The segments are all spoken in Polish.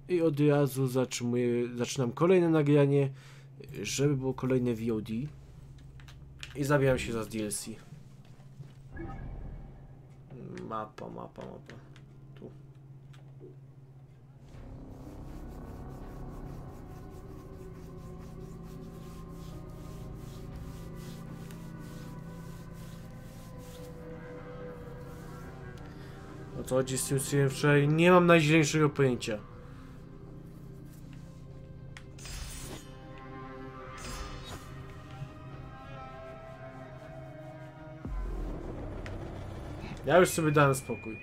I od razu zaczynam kolejne nagranie, żeby było kolejne VOD. I zabieram się za DLC. Mapa. Tu. O co chodzi z tym streamem wczoraj? Nie mam najźniejszego pojęcia. Ja już sobie dałem spokój.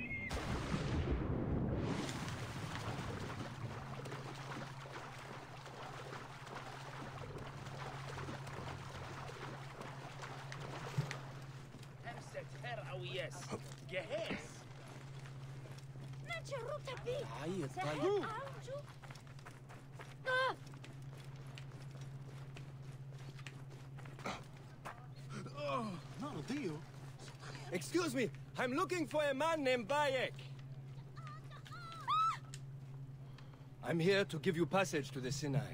Excuse me, I'm looking for a man named Bayek. I'm here to give you passage to the Sinai.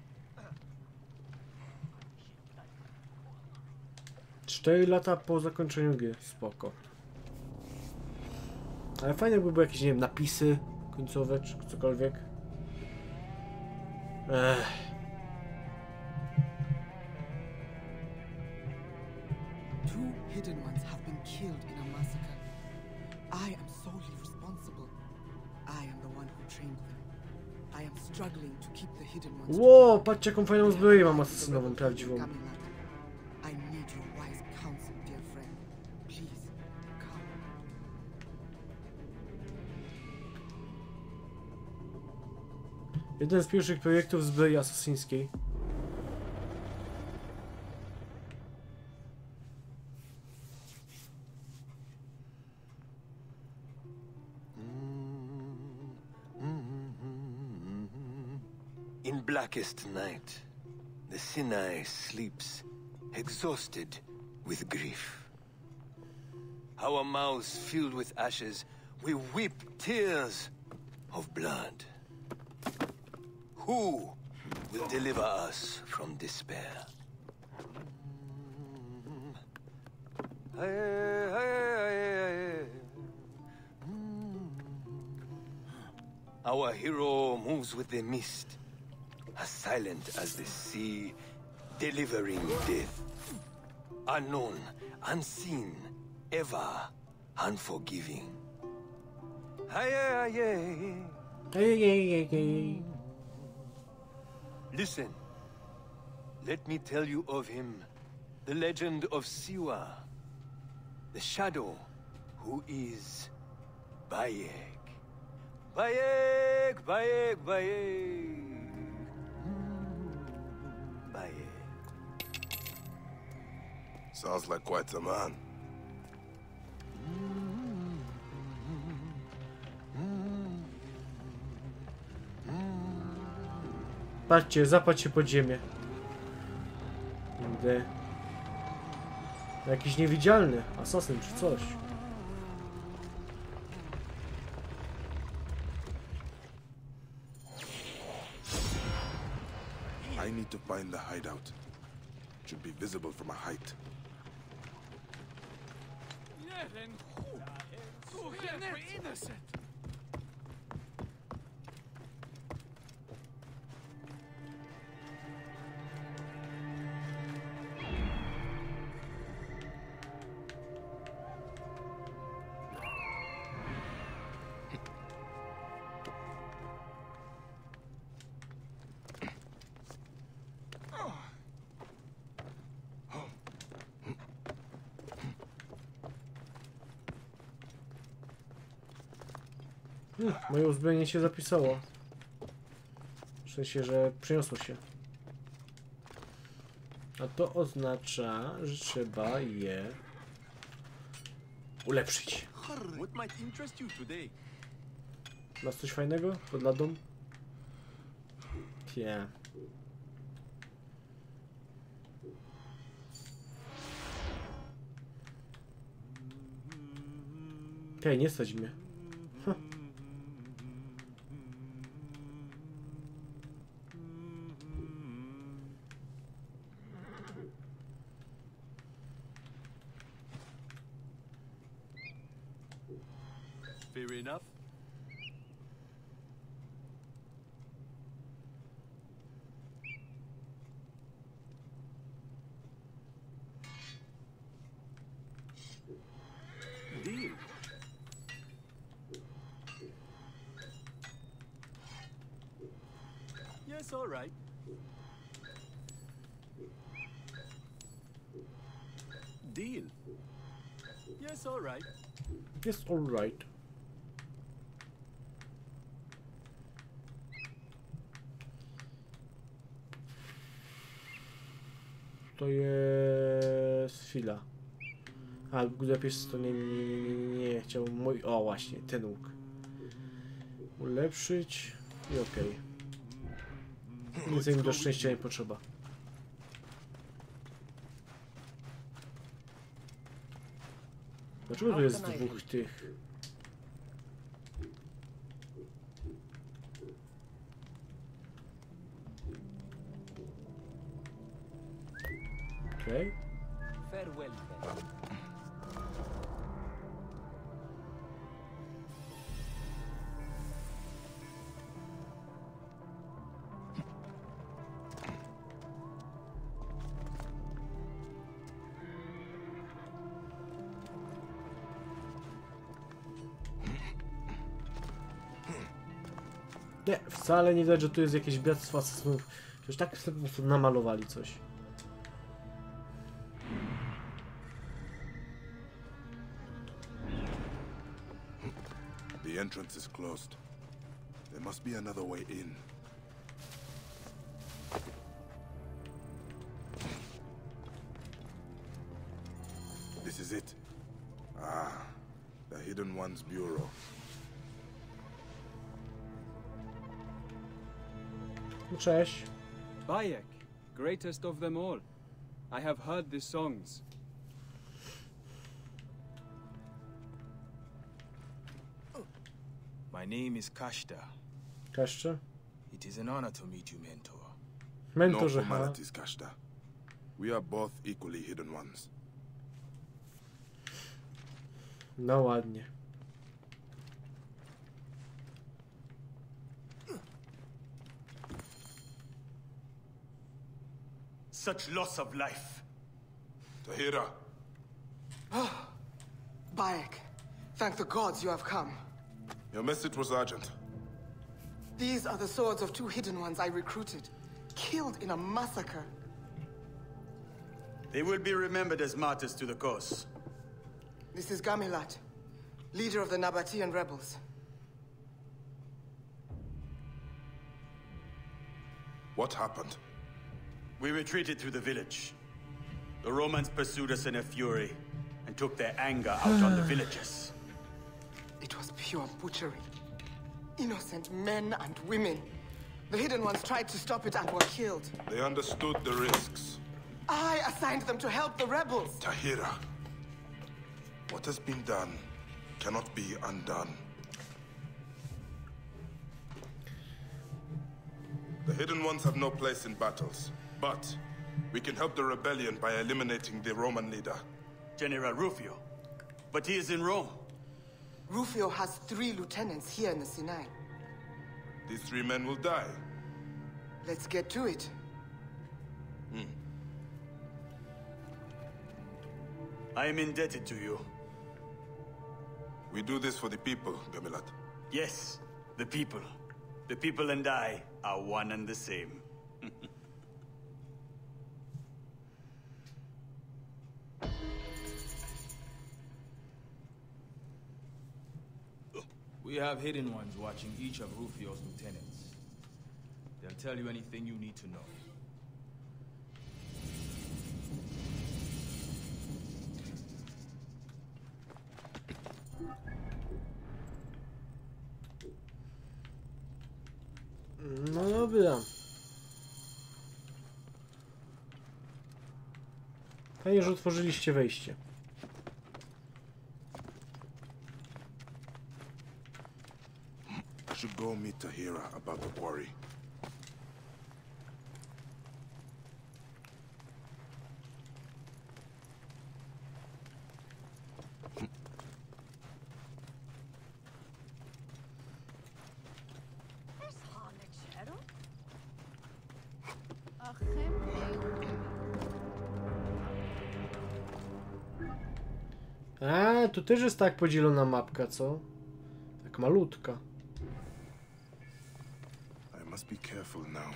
4 lata po zakończeniu gry. Spoko. Ale fajnie by były jakieś, nie wiem, napisy końcowe, czy cokolwiek. Two hidden ones have been killed in a massacre. I am solely responsible. I am the one who trained them. I am struggling to keep the hidden ones. Ło, patrzcie jaką fajną zbroję mam asasynową, prawdziwą. I need your wise counsel, dear friend. Please, come. Jeden z pierwszych projektów zbroi asasyńskiej. In blackest night, the Sinai sleeps, exhausted with grief. Our mouths filled with ashes, we weep tears of blood. Who will deliver us from despair? Our hero moves with the mist, as silent as the sea, delivering death. Unknown, unseen, ever unforgiving. Listen, let me tell you of him, the legend of Siwa, the shadow who is Bayek. Bayek, Bayek, Bayek. Sounds like quite a man. Patrzcie, zapadł się pod ziemię. Kurde. Jakiś niewidzialny asasyn czy coś. I need to find the hideout. It should be visible from a height. Moje uzbrojenie się zapisało. W sensie, że przyniosło się. A to oznacza, że trzeba je ulepszyć. Masz coś fajnego pod ladą? Nie. Okej, nie stać mnie. Fair enough. Deal. Yes, all right. Deal. Yes, all right. Jest alright. To jest chwila. A, Budapeszt to nie chciał mój... O, właśnie, ten łuk. Ulepszyć i okej. Więcej mi do szczęścia nie potrzeba. Dlaczego tu jest dwóch tych? Okej. Farewell, then. Nie, wcale nie widać, że tu jest jakieś biactwo asasynów. Przecież tak sobie po prostu namalowali coś. The entrance is closed. There must be another way in. This is it. Ah, the Hidden One's bureau. No, cześć. Bayek, greatest of them all. I have heard the songs. My name is Kashta. Kaszcze? It is an honor to meet you, mentor. No Mentorze, ha. formalities, Kashta. We are both equally Hidden Ones. No ładnie. Such loss of life. Tahira, Bayek, thank the gods you have come. your message was urgent. These are the swords of two hidden ones I recruited, killed in a massacre. They will be remembered as martyrs to the cause. This is Gamilat, leader of the Nabatean rebels. What happened? We retreated through the village. The Romans pursued us in a fury and took their anger out on the villagers. It was pure butchery. Innocent men and women. The hidden ones tried to stop it and were killed. They understood the risks. I assigned them to help the rebels. Tahira, what has been done cannot be undone. The Hidden Ones have no place in battles, but we can help the rebellion by eliminating the Roman leader. General Rufio. But he is in Rome. Rufio has 3 lieutenants here in the Sinai. These 3 men will die. Let's get to it. I am indebted to you. We do this for the people, Gamilat. Yes, the people. The people and I are one and the same. We have hidden ones watching each of Rufio's lieutenants. They'll tell you anything you need to know. No dobra. Fajnie, że otworzyliście wejście. I should go meet Tahira about the quarry. A, tu też jest tak podzielona mapka, co? Tak malutka. I must be careful now.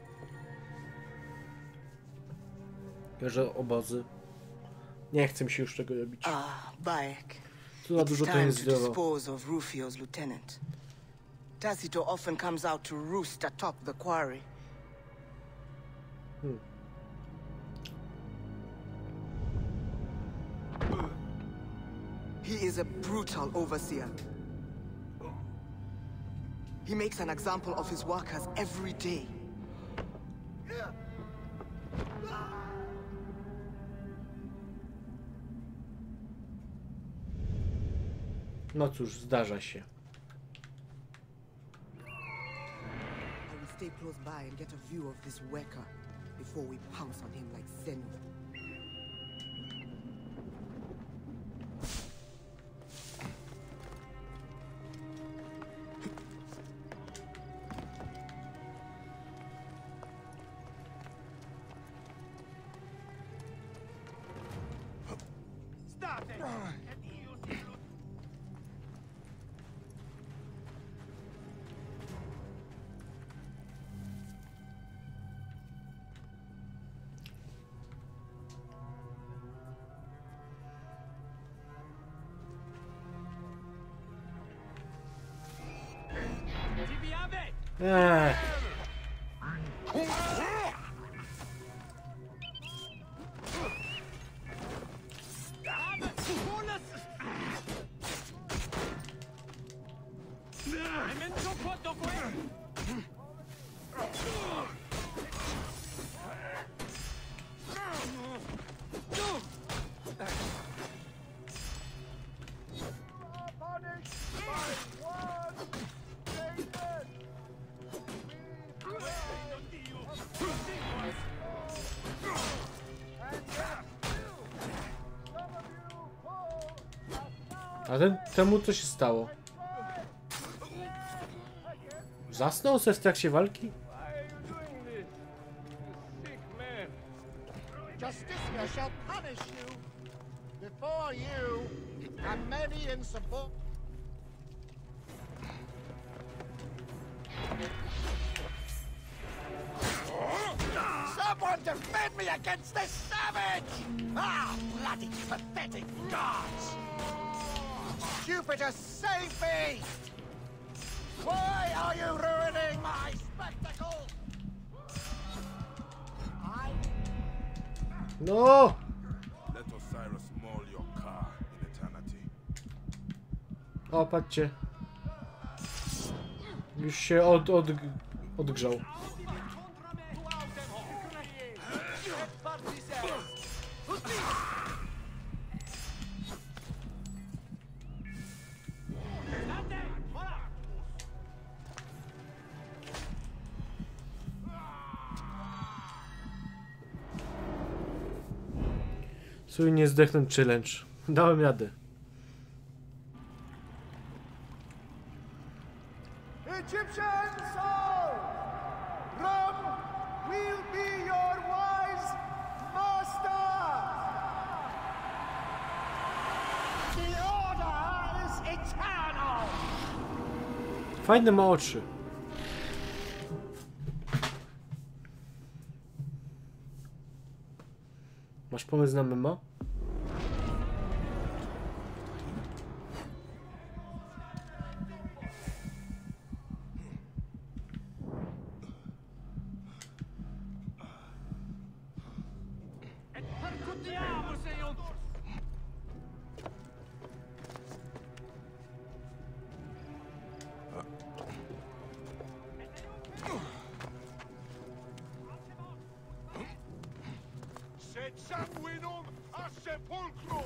Bierze obozy. Nie chcę mi się już tego robić. Bayek. Tu za It's dużo to time jest to zdrowo. dispose of Rufio's lieutenant. Tacito often comes out to roost atop the quarry. He is a brutal overseer. He makes an example of his workers every day. No cóż, zdarza się. I will stay close by and get a view of this worker before we pounce on him like Zenu. Ech. A temu co się stało? Zasnął se w trakcie walki? Justicia shall punish you. Before you, and many in support. Someone defend me against this savage! Ah, bloody pathetic gods! Jupiter, save me! Why are you ruining my spectacle? No! Let Osiris maul your car in eternity. O, patrzcie. Już się odgrzał. Słuchaj, nie zdechnąć challenge. Dałem radę. Egyptians all! Rome will be your wise master! The order is eternal! Fajne ma oczy. Masz pomysł na mema? Sed sanguinum a sepulcrum!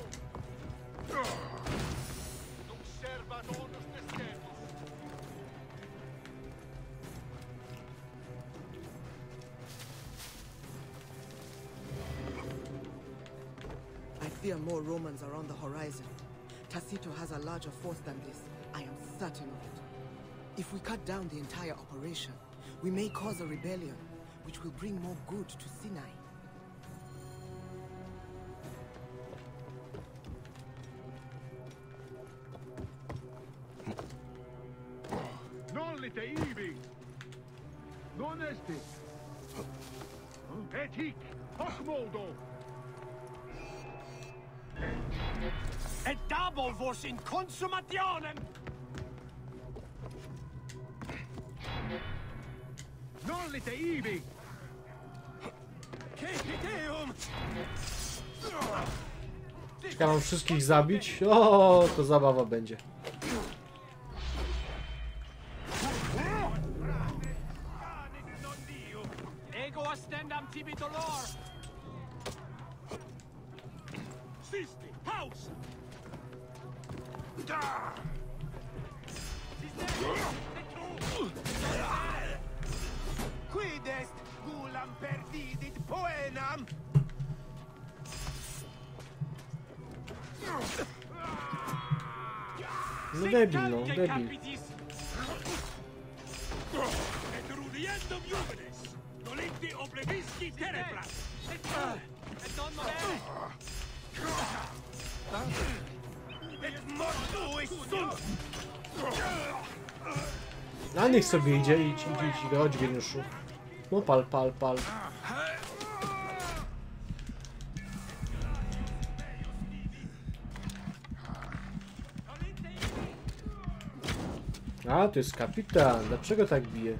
Nunc servat onus descemus. I fear more Romans are on the horizon. Tacito has a larger force than this. I am certain of it. If we cut down the entire operation, we may cause a rebellion, which will bring more good to Sinai. Et double vos in consumationem! Nollite ibi! Cepiteum! Ja mam wszystkich zabić? O, to zabawa będzie. Ego ostendam tibi dolor! Sisti, house! Quid est gulam perdidit poenam? No debil, no, debil. Et rudiendum juvenes, nolicti oblevisci tereplas! Et non monere! Et mortuis sunt! A niech sobie idzie, idź, chodź geniuszu. No pal, pal, pal. A, to jest kapitan. Dlaczego tak bije?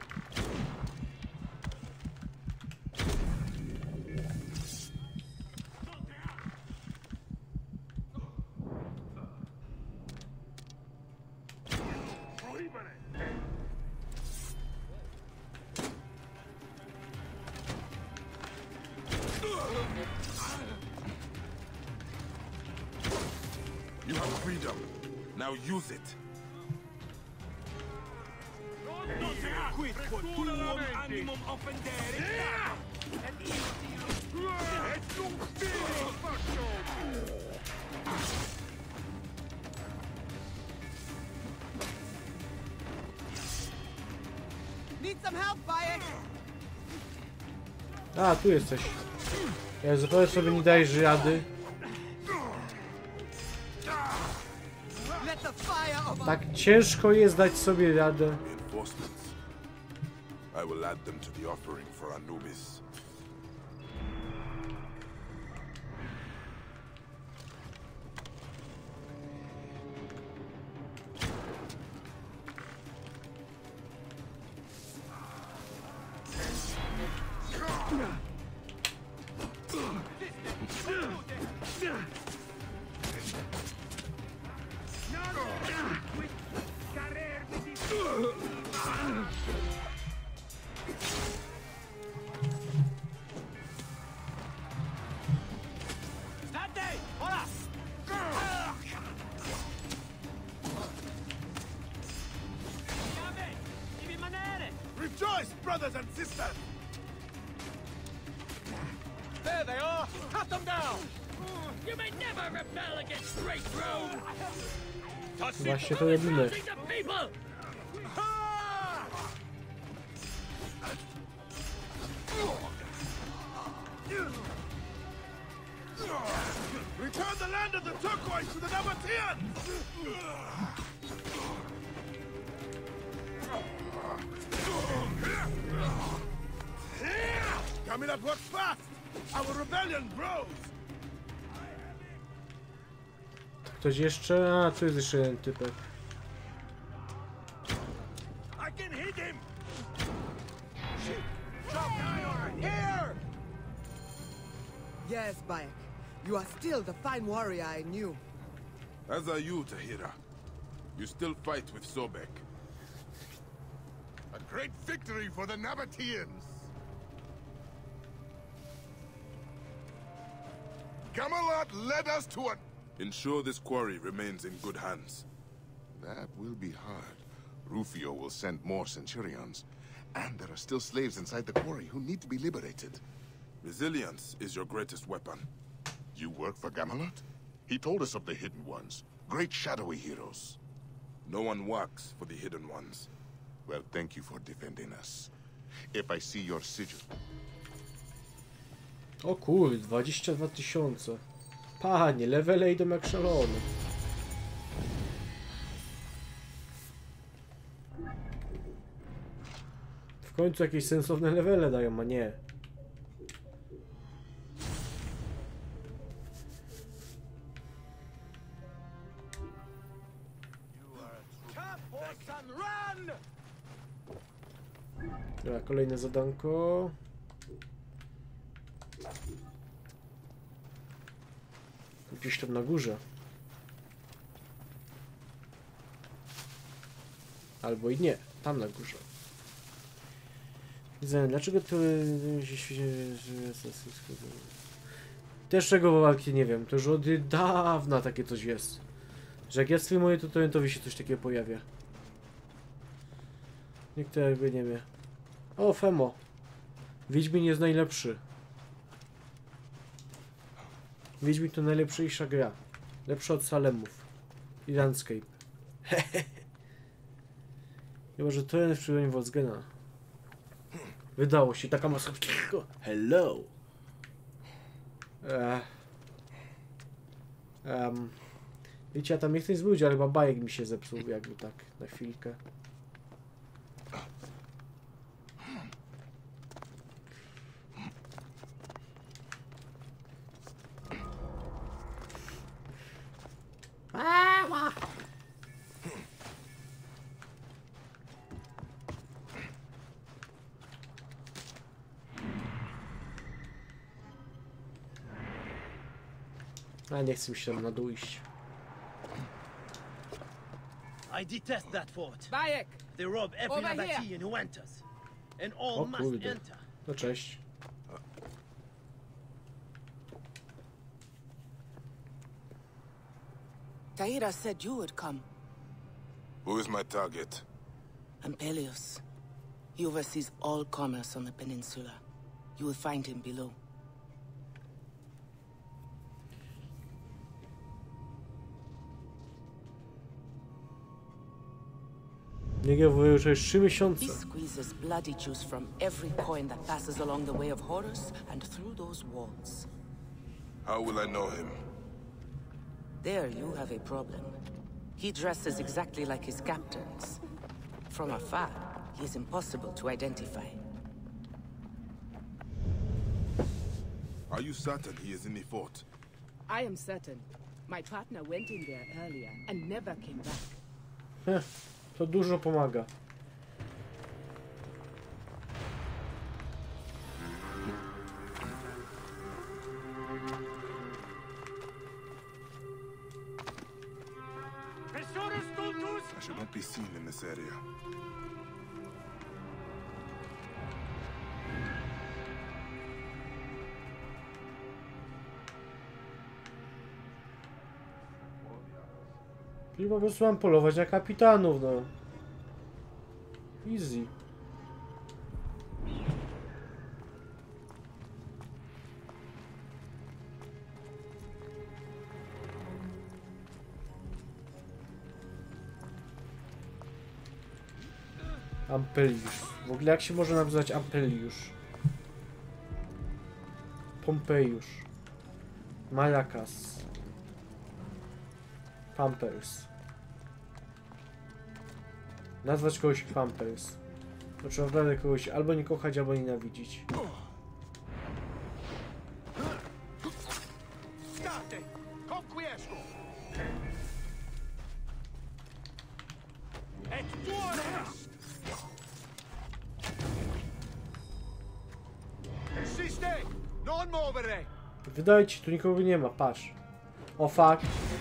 You have freedom. Now use it. Quid tuum animum offendere? Et isti... Et nunc spiro faccio! Need some help, Bayek? A, tu jesteś. Ja zupełnie sobie nie dajesz rady. Let the fire of Tak ciężko jest dać sobie radę. Reinforcements. I will add them to the offering for Anubis. State! Hola! Chiave! Ibi manere! Rejoice, brothers and sisters! There they are! Cut them down! You may never rebel against great Rome! Właśnie to robimy. The people! Return the land of the turquoise to the Nabateans! Camelot works fast! Our rebellion grows! Ktoś jeszcze? A, tu jest jeszcze jeden typek. I can hit him! Here! Yes, Bayek. You are still the fine warrior I knew. As are you, Tahira. You still fight with Sobek. A great victory for the Nabateans! Camelot led us to a... Ensure this quarry remains in good hands. That will be hard. Rufio will send more centurions. And there are still slaves inside the quarry who need to be liberated. Resilience is your greatest weapon. You work for Gamelot? He told us of the Hidden Ones. Great shadowy heroes. No one works for the Hidden Ones. Well, thank you for defending us. If I see your sigil... O kurde, 22 000. Panie, levele idą jak szalone. W W końcu jakieś sensowne levele dają, a nie. Dobra, kolejne zadanko. Gdzieś tam na górze. Albo i nie, tam na górze. Widzę, dlaczego to... Też czego walki nie wiem, to już od dawna takie coś jest. Że jak ja streamuję, to torrentowi się coś takiego pojawia. Nikt to jakby nie wie. O, Femo. Wiedźmin jest najlepszy. Wiedźmin to najlepsza gra. Lepsza od Salemów. I Landscape. Chyba, że to jest w przypadku Wolfsgena. Wydało się, taka masa... Hello! Wiecie, ja tam nie chcę nic mówić, ale chyba bajek mi się zepsuł, jakby tak, na chwilkę. A nie chcę mi się tam na dół iść. I detest that fort. Bayek! They rob every Over here. Nabatean who enters. And all O must kurde. enter. No cześć. Tahira said you would come. Who is my target? Ampelios. He oversees all commerce on the peninsula. You will find him below. Nie już 3 miesiące. He squeezes bloody juice from every coin that passes along the way of Horus and through those walls. How will I know him? There you have a problem. He dresses exactly like his captains. From afar, he is impossible to identify. Are you certain he is in the fort? I am certain. My partner went in there earlier and never came back. To dużo pomaga. I should not be seen in this area. Czyli po prostu mam polować na kapitanów, no. Easy. Ampeliusz. W ogóle jak się może nazywać Ampeliusz? Pompejusz. Malakas. Pampers. Nazwać kogoś Pampers. To trzeba naprawdę kogoś albo nie kochać, albo nienawidzić. Wydaje ci, tu nikogo nie ma, patrz. O fuck.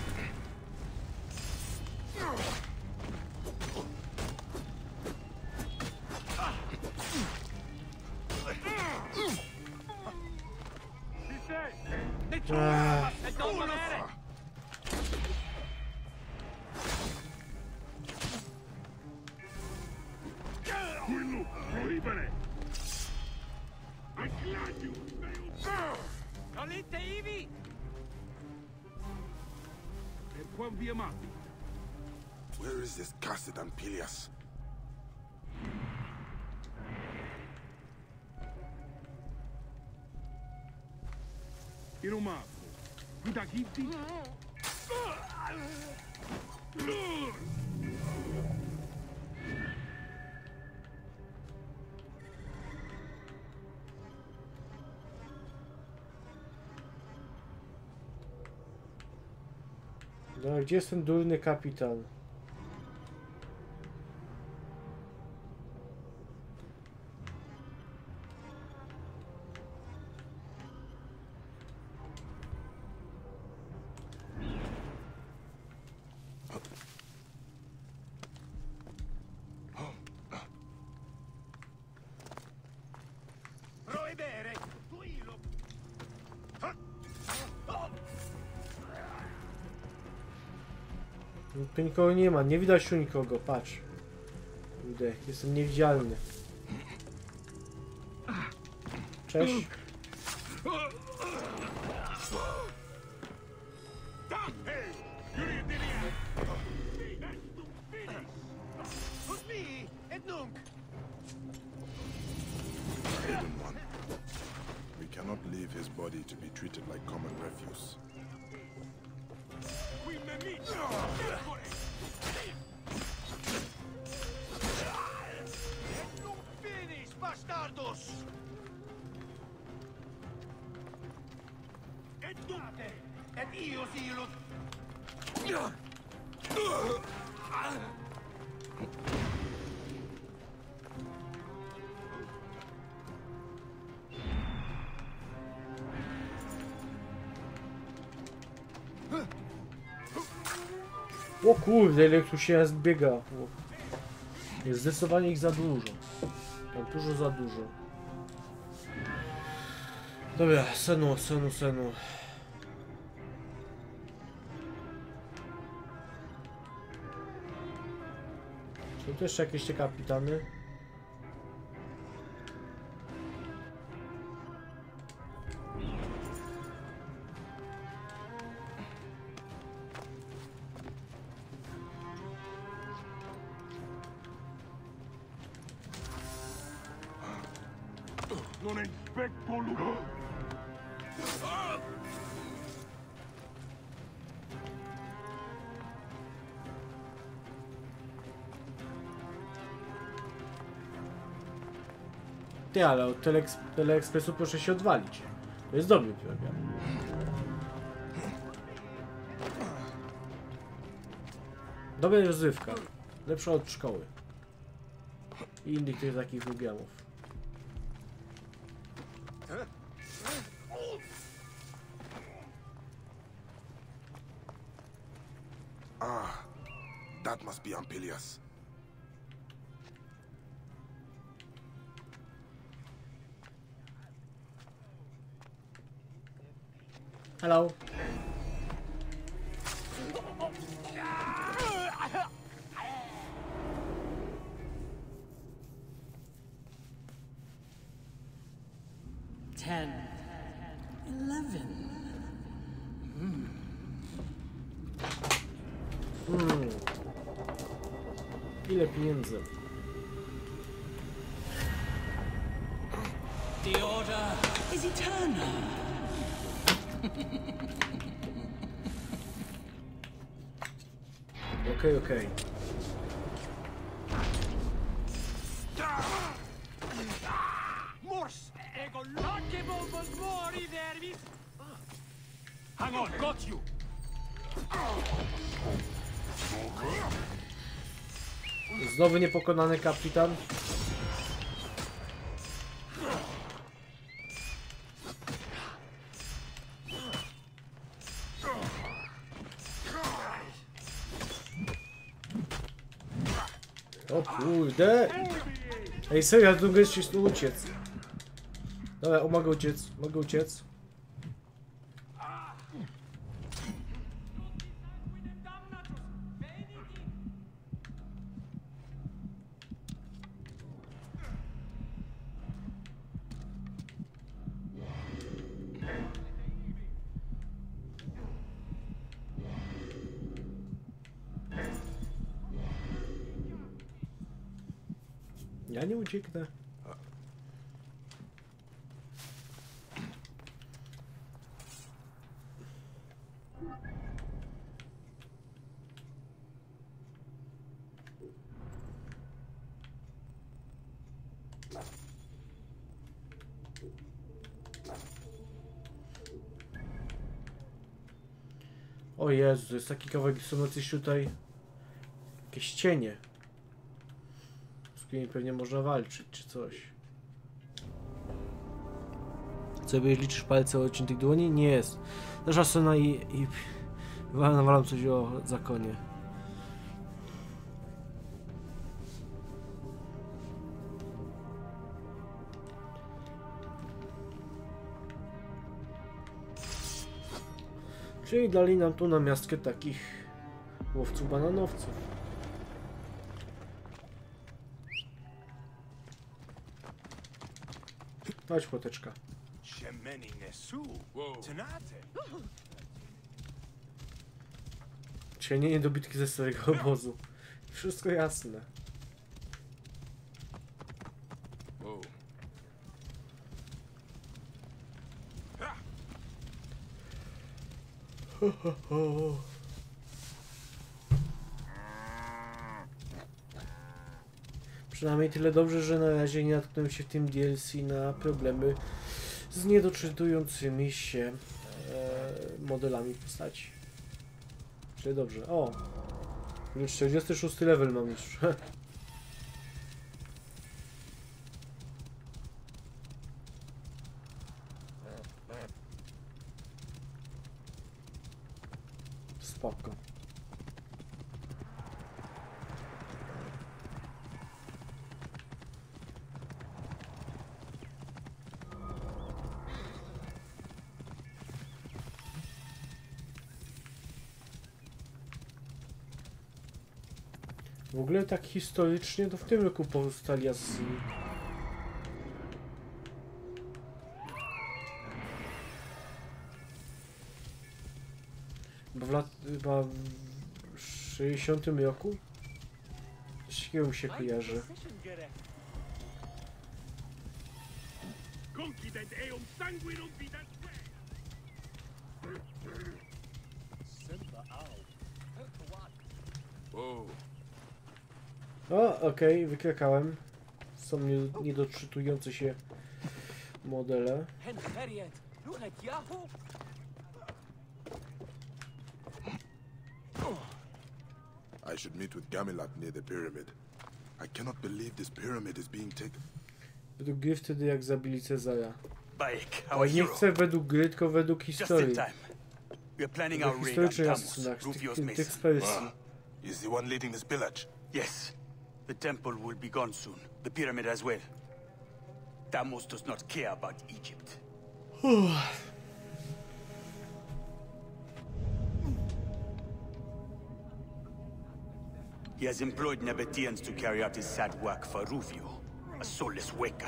Where is this cursed Ampelius? No, gdzie jest ten durny kapitan? Tu nikogo nie ma, nie widać tu nikogo, patrz. Kurde, jestem niewidzialny. Cześć. Hidden One. We cannot leave his body to be treated like common refuse. Finish, bastardos! Et date, et io silut! O kurde, ile tu się zbiega. Jest zdecydowanie ich za dużo. Tam dużo za dużo. Dobra, Senu. Są tu jeszcze jakieś te kapitany? Non inspecto lugar. Ty, ale od Teleekspresu proszę się odwalić. To jest dobry program. Dobra rozrywka. Lepsza od szkoły. I innych tych takich programów. Ah, that must be Ampelius. Hello. Ile pieniędzy? The order is eternal. Okej. Mors! Ego lockable was more there. Hang on, got you! Znowu niepokonany kapitan. O kurde! Ej, serio, ja tu mogę się uciec. Dobra, mogę uciec. Ja nie ucieknę. O Jezu, to jest taki kawałek, są jacyś tutaj jakieś cienie, z którymi pewnie można walczyć, czy coś. Co, liczysz palce o odciętych dłoni? Nie jest. Nasza scena i nawalam coś o zakonie. Czyli dali nam tu na miastkę takich łowców bananowców. Chodź, płoteczka. Cienie niedobitki ze starego obozu. Wszystko jasne. Przynajmniej tyle dobrze, że na razie nie natknąłem się w tym DLC na problemy z niedoczytującymi się modelami postaci. Czyli dobrze. O! 46 level mam już. Spoko. W ogóle tak historycznie to w tym roku powstali Assassini. Bo chyba w 60 roku? Coś takiego mi się kojarzy. O, okej, wykrakałem. Są niedoczytujące się modele. I should meet with Gamilat near the pyramid. I cannot believe this pyramid is being taken. Według gry wtedy jak zabili Cezara. Bayek, Ale nie chcę według gry, tylko według historii. We're planning Według our raid on historycznych Tammuz, asasynach, Rufio's tych Mason. z Persji. Is the one leading this village? Yes. The temple will be gone soon. The pyramid as well. Tammuz does not care about Egypt. He has employed Nabateans to carry out his sad work for Rufio, a soulless Weka.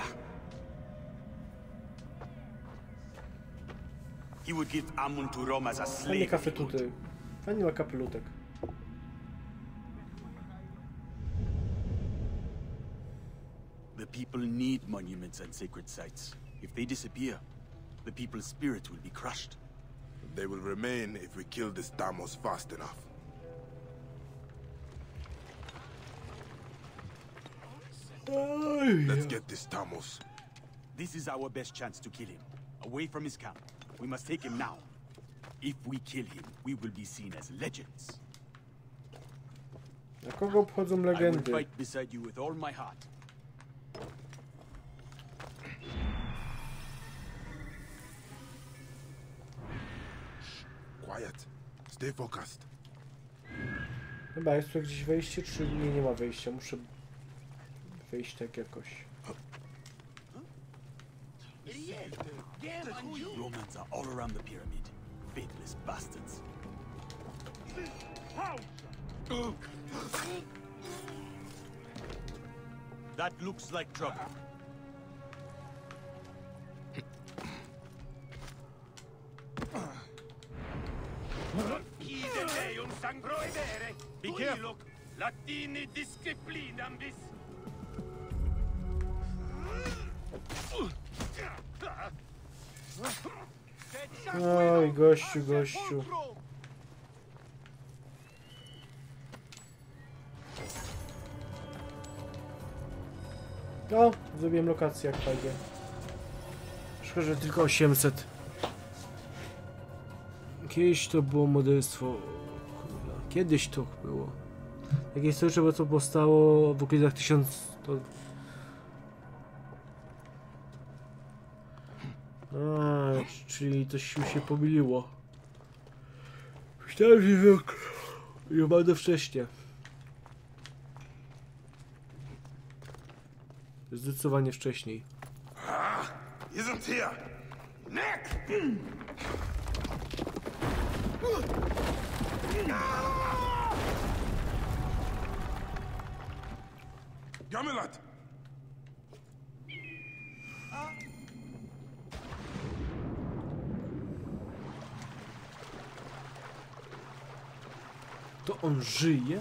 He would give Amun to Rome as a Fajnie slave. kafe tutaj. Fajnie ma kapelutek. The people need monuments and sacred sites. If they disappear, the people's spirit will be crushed. They will remain if we kill this Damos fast enough. Let's get this Damos. This is our best chance to kill him. Away from his camp. We must take him now. If we kill him, we will be seen as legends. Na kogo obchodzą I will legendy? fight beside you with all my heart. Quiet. Stay focused. Chyba jest tu gdzieś wejście, czy nie ma wejścia? Muszę wejść tak jakoś. Romans are all around the pyramid. Faithless bastards. That looks like trouble. Be careful. Latini disciplinam vis. Oj, gościu, gościu. No, zrobiłem lokację jak fajnie. Szkoda, że tylko 800. Kiedyś to było modelstwo. Kiedyś to było. Jakieś coś, bo to powstało w okolicach 1000. Czyli coś mi się pomyliło. Myślałem, że już bardzo wcześnie. Zdecydowanie wcześniej. Isn't here. Nick! Gamelat! To on żyje?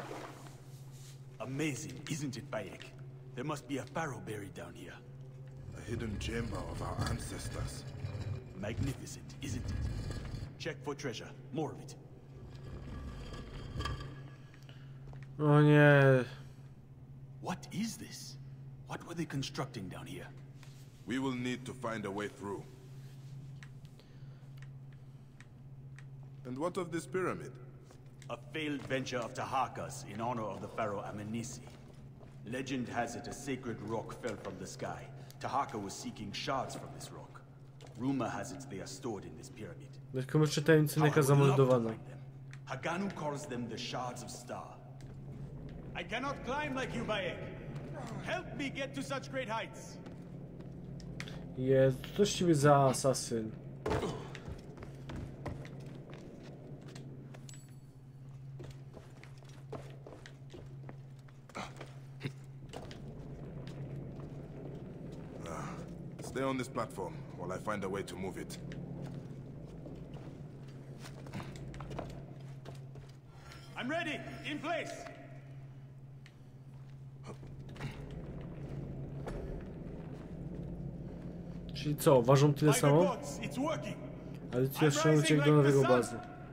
Amazing, isn't it, Bayek? There must be a pharaoh buried down here. A hidden chamber of our ancestors. Magnificent, isn't it? Check for treasure. More of it. O nie. What is this? What were they constructing down here? We will need to find a way through. And what of this pyramid? A failed venture of Taharkas in honor of the pharaoh Amenisi. Legend has it a sacred rock fell from the sky. Taharka was seeking shards from this rock. Rumor has it they are stored in this pyramid. Tylko jeszcze tajemnica neka zamordowana. Haganu calls them the shards of star. I cannot climb like you, Bayek. Help me get to such great heights. Jezu, coś ciebie za asasyn. Stay on this platform while I find a way to move it. I'm ready. In place. Czyli co, ważą tyle samo? Ale ty jeszcze uciekł do nowego bazy.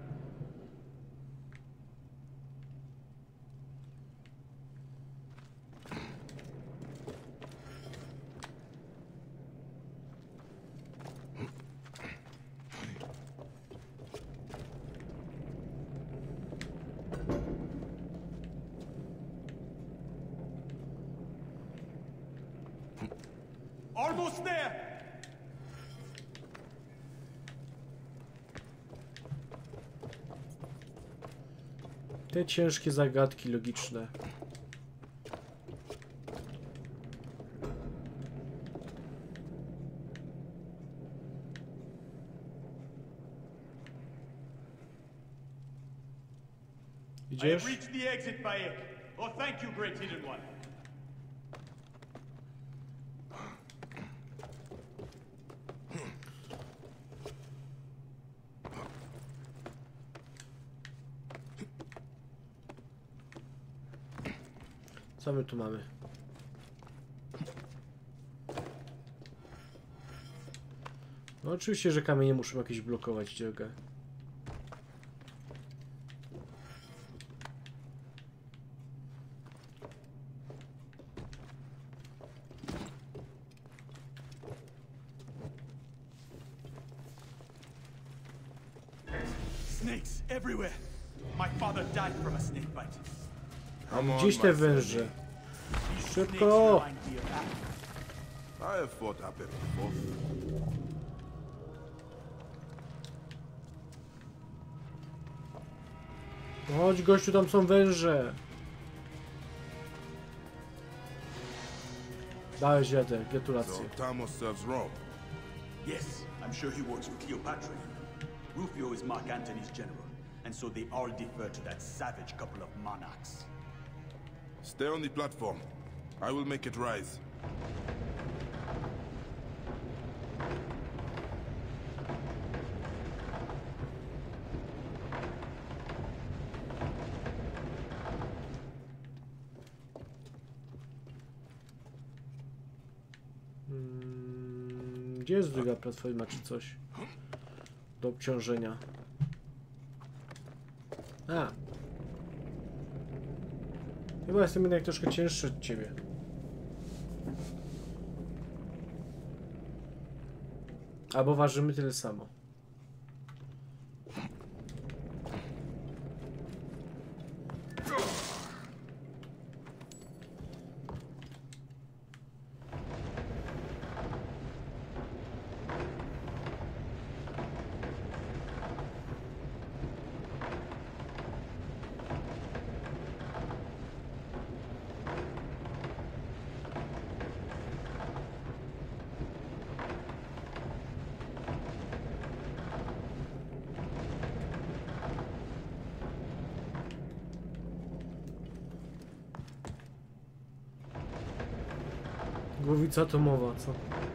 Almost there. Te ciężkie zagadki logiczne. Idziesz? I have reached the exit, Bayek. Oh, thank you, great hidden one. Co my tu mamy? No oczywiście, że kamienie muszą jakieś blokować drogę. Snakes everywhere. My father died from a snake bite. Gdzieś te węże. Szybko! I have fought Apep before. Chodź gościu, tam są węże. Dałeś radę, gratulacje. So Tamos serves Rome. Yes, I'm sure he works with Cleopatra. Rufio is Mark Antony's general, and so they all defer to that savage couple of monarchs. Stay on the platform. I will make it rise. Gdzie jest druga platforma czy coś? Do obciążenia. A. Chyba jestem jednak troszkę cięższy od ciebie. Albo ważymy tyle samo. Głowica atomowa, co?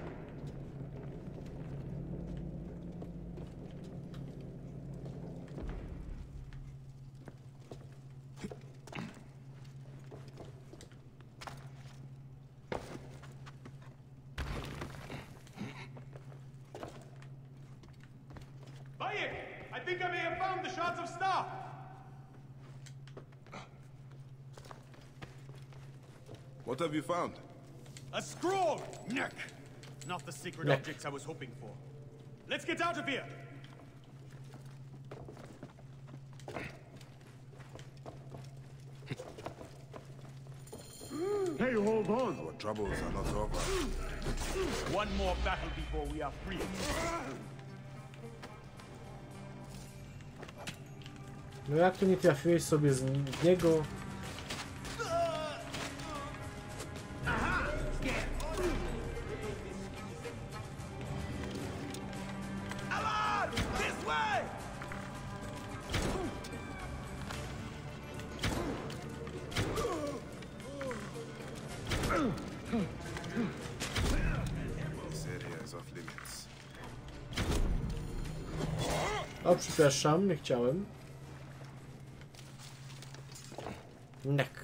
Bayek! I think I may have found the shards of Star! What have you found? A scroll! Neck! Not the sacred Neck. objects I was hoping for. Let's get out of here! Hey, hold on. Our troubles are not over. One more battle before we are free. No jak tu nie trafiłeś sobie z niego? This way! This area is off limits. O, przepraszam, nie chciałem. Neck.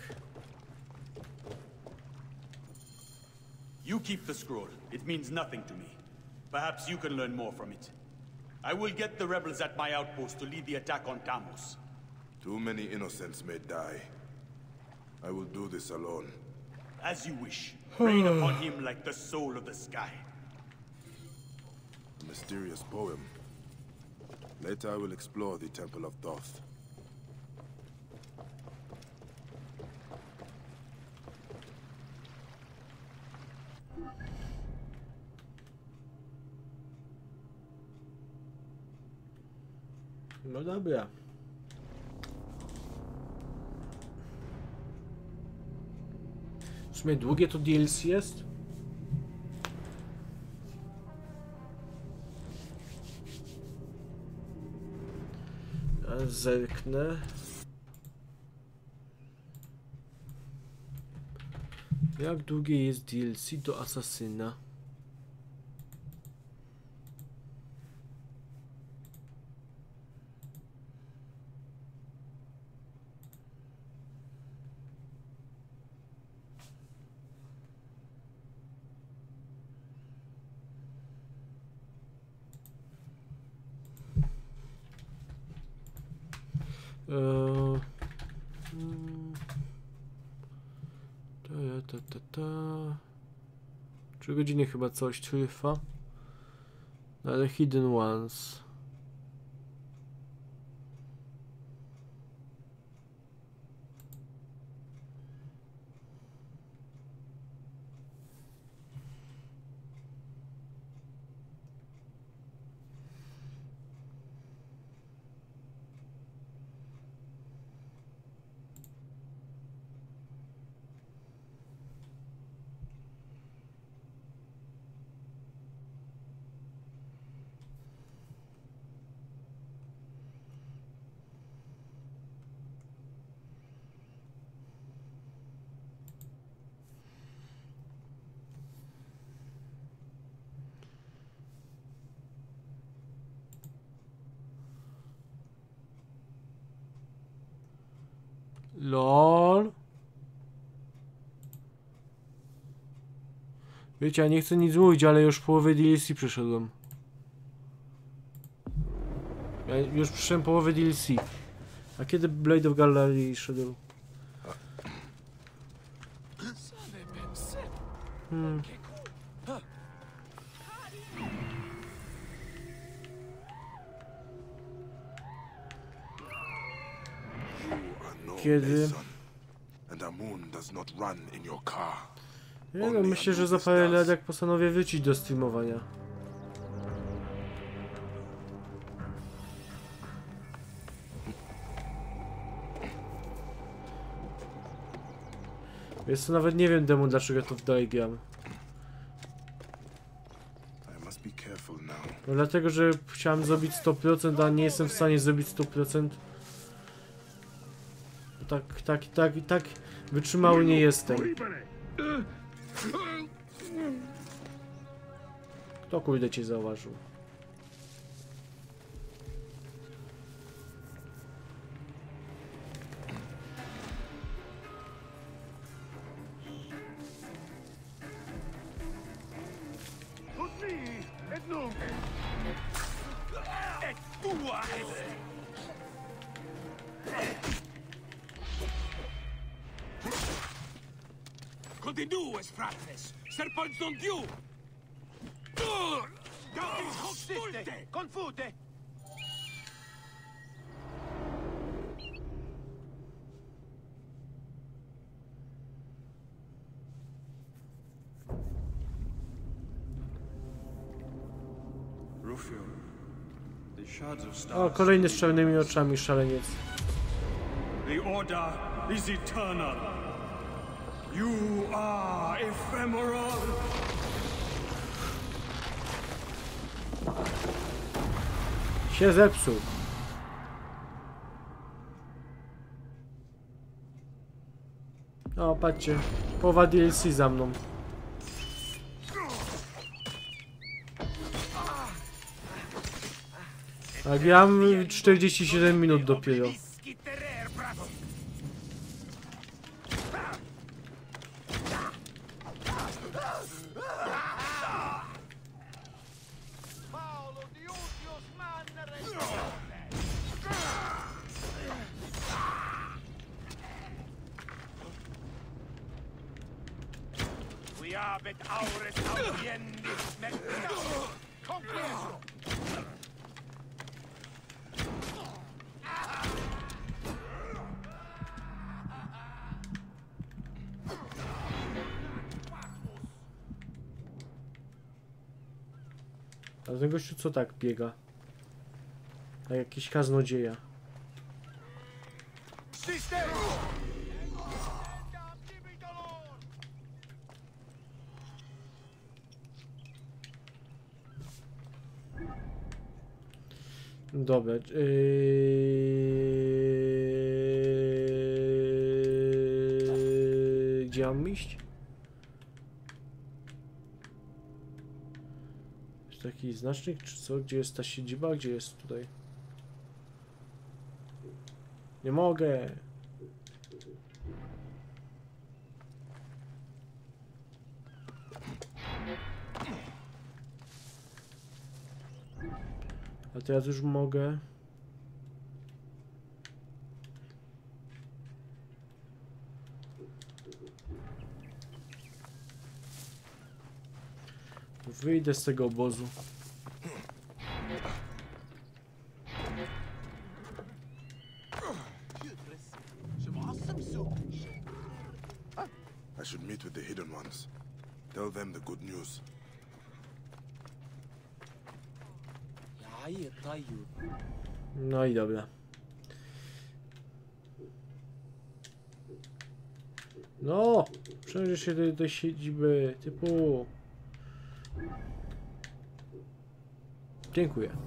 You keep the scroll. It means nothing to me. Perhaps you can learn more from it. I will get the rebels at my outpost to lead the attack on Tammuz. Too many innocents may die. I will do this alone. As you wish. Rain upon him like the soul of the sky. A mysterious poem. Later I will explore the Temple of Thoth. No dobra. W sumie długie to DLC jest? Zerknę. Jak długie jest DLC do Asasyna? Ta. 3 godziny chyba coś trwa. Ale Hidden Ones. LOL. Wiecie, ja nie chcę nic mówić, ale już połowę DLC przeszedłem. Ja już przeszedłem połowę DLC. A kiedy Blade of Gallery szedł? Kiedy? Nie no, myślę, że za parę lat jak postanowię wrócić do streamowania. Wiesz co, nawet nie wiem demo, dlaczego to w dalej gram. No dlatego, że chciałem zrobić 100%, a nie jestem w stanie zrobić 100%. Tak wytrzymały nie jestem. Kto kurde cię zauważył? Continues, fratres! Serpents on Dieu! Consiste! Confute! Rufio, the shards of O, stars. kolejny z czarnymi oczami szaleniec. The order is eternal. You are ephemeral. Się zepsuł. O, patrzcie. Połowa DLC za mną. Tak, ja mam 47 minut dopiero. A ten gościu co tak biega? A jakiś kaznodzieja. Dobra. Gdzie mam iść? Jest taki znacznik, czy co? Gdzie jest ta siedziba? Gdzie jest tutaj? Nie mogę. A teraz już mogę. Wyjdę z tego obozu. I should meet with the Hidden Ones. Tell them the good news. No i dobra. No! Przejdziesz się do siedziby typu. Dziękuję.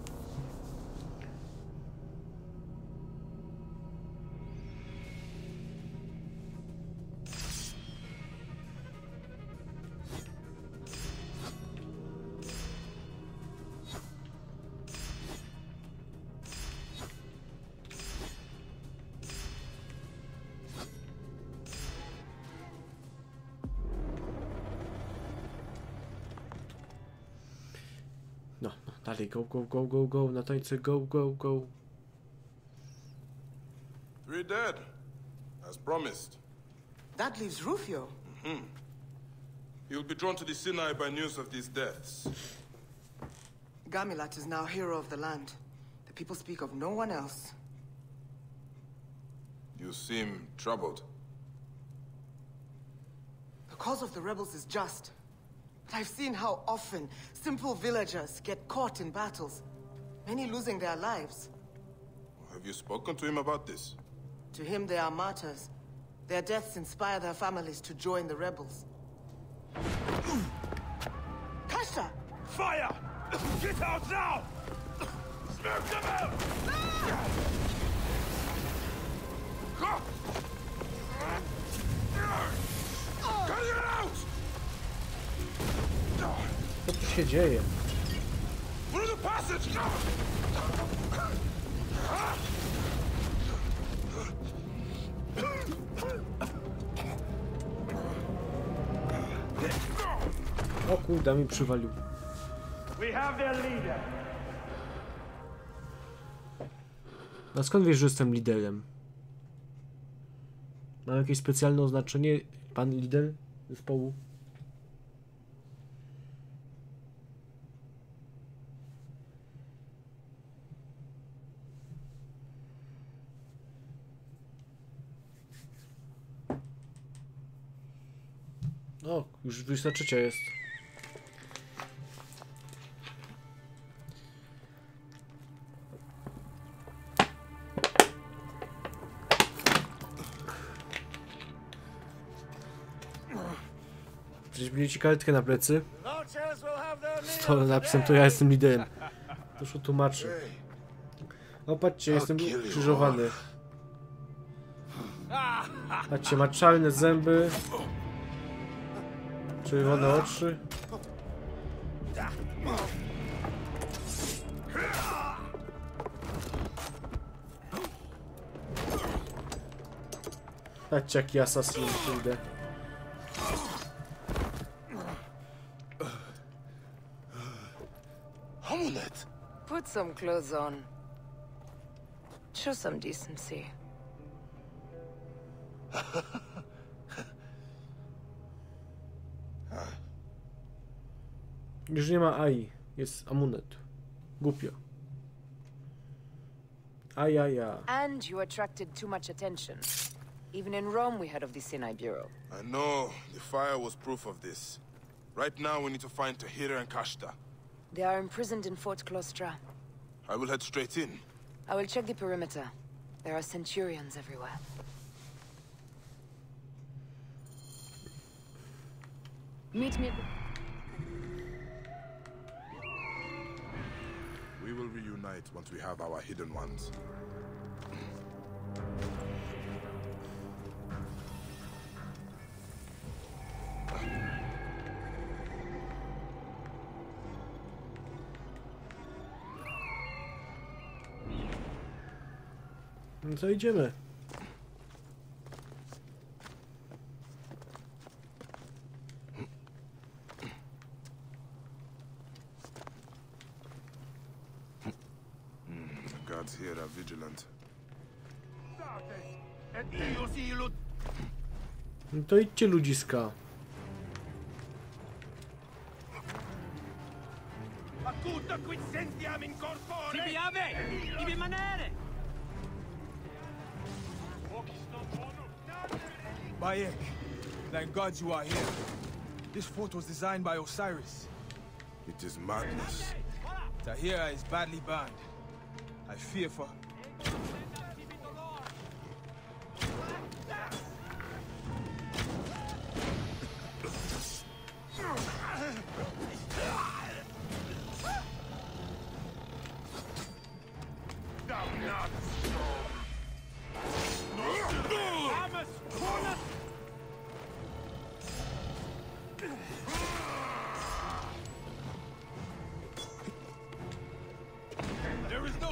No, dalej, go, go, go, go, go, na tańce, go, go, go. We're dead, as promised. That leaves Rufio. He'll be drawn to the Sinai by news of these deaths. Gamilat is now hero of the land. The people speak of no one else. You seem troubled. The cause of the rebels is just. But I've seen how often simple villagers get caught in battles, many losing their lives. Have you spoken to him about this? To him, they are martyrs. Their deaths inspire their families to join the rebels. Kasha! Fire! Get out now! Smoke them out! Cut it out! się dzieje? O kurde, mi przywalił. A skąd wiesz, że jestem liderem? Mam jakieś specjalne oznaczenie? Pan lider zespołu? O, już 23 jest. Przecież ci kartkę na plecy. To napisem, to ja jestem liderem. To już tłumaczy. O, patrzcie, jestem krzyżowany. Patrzcie, ma czarne zęby. Czerwone oczy. Patrzcie, jaki asasin, kurde. Amulet! Put some clothes on. Show some decency. Już nie ma AI, jest amulet. Głupio. Ajaja. And you attracted too much attention. Even in Rome we heard of the Sinai Bureau. I know. The fire was proof of this. Right now we need to find Tahira and Kashta. They are imprisoned in Fort Klostra. I will head straight in. I will check the perimeter. There are centurions everywhere. Meet me. We will reunite once we have our hidden ones. No to idziemy. Guards here are vigilant. No to idźcie, ludziska. Bayek, thank God you are here. This fort was designed by Osiris. It is madness. Tahira is badly burned. I fear for... There is no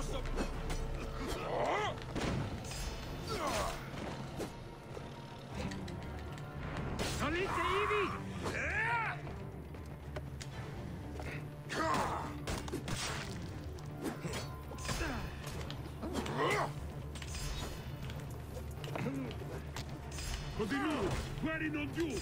Continue! Guarding on you!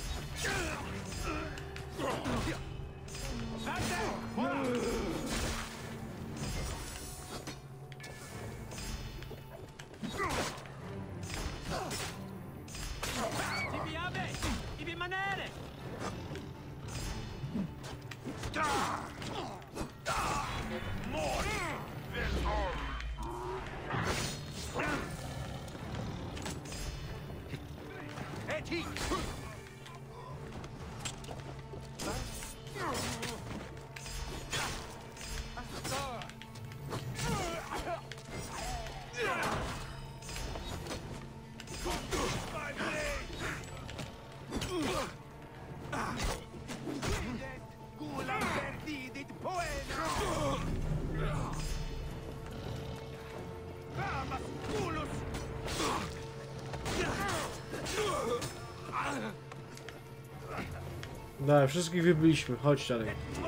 Dobra, wszystkich wybiliśmy, chodź dalej.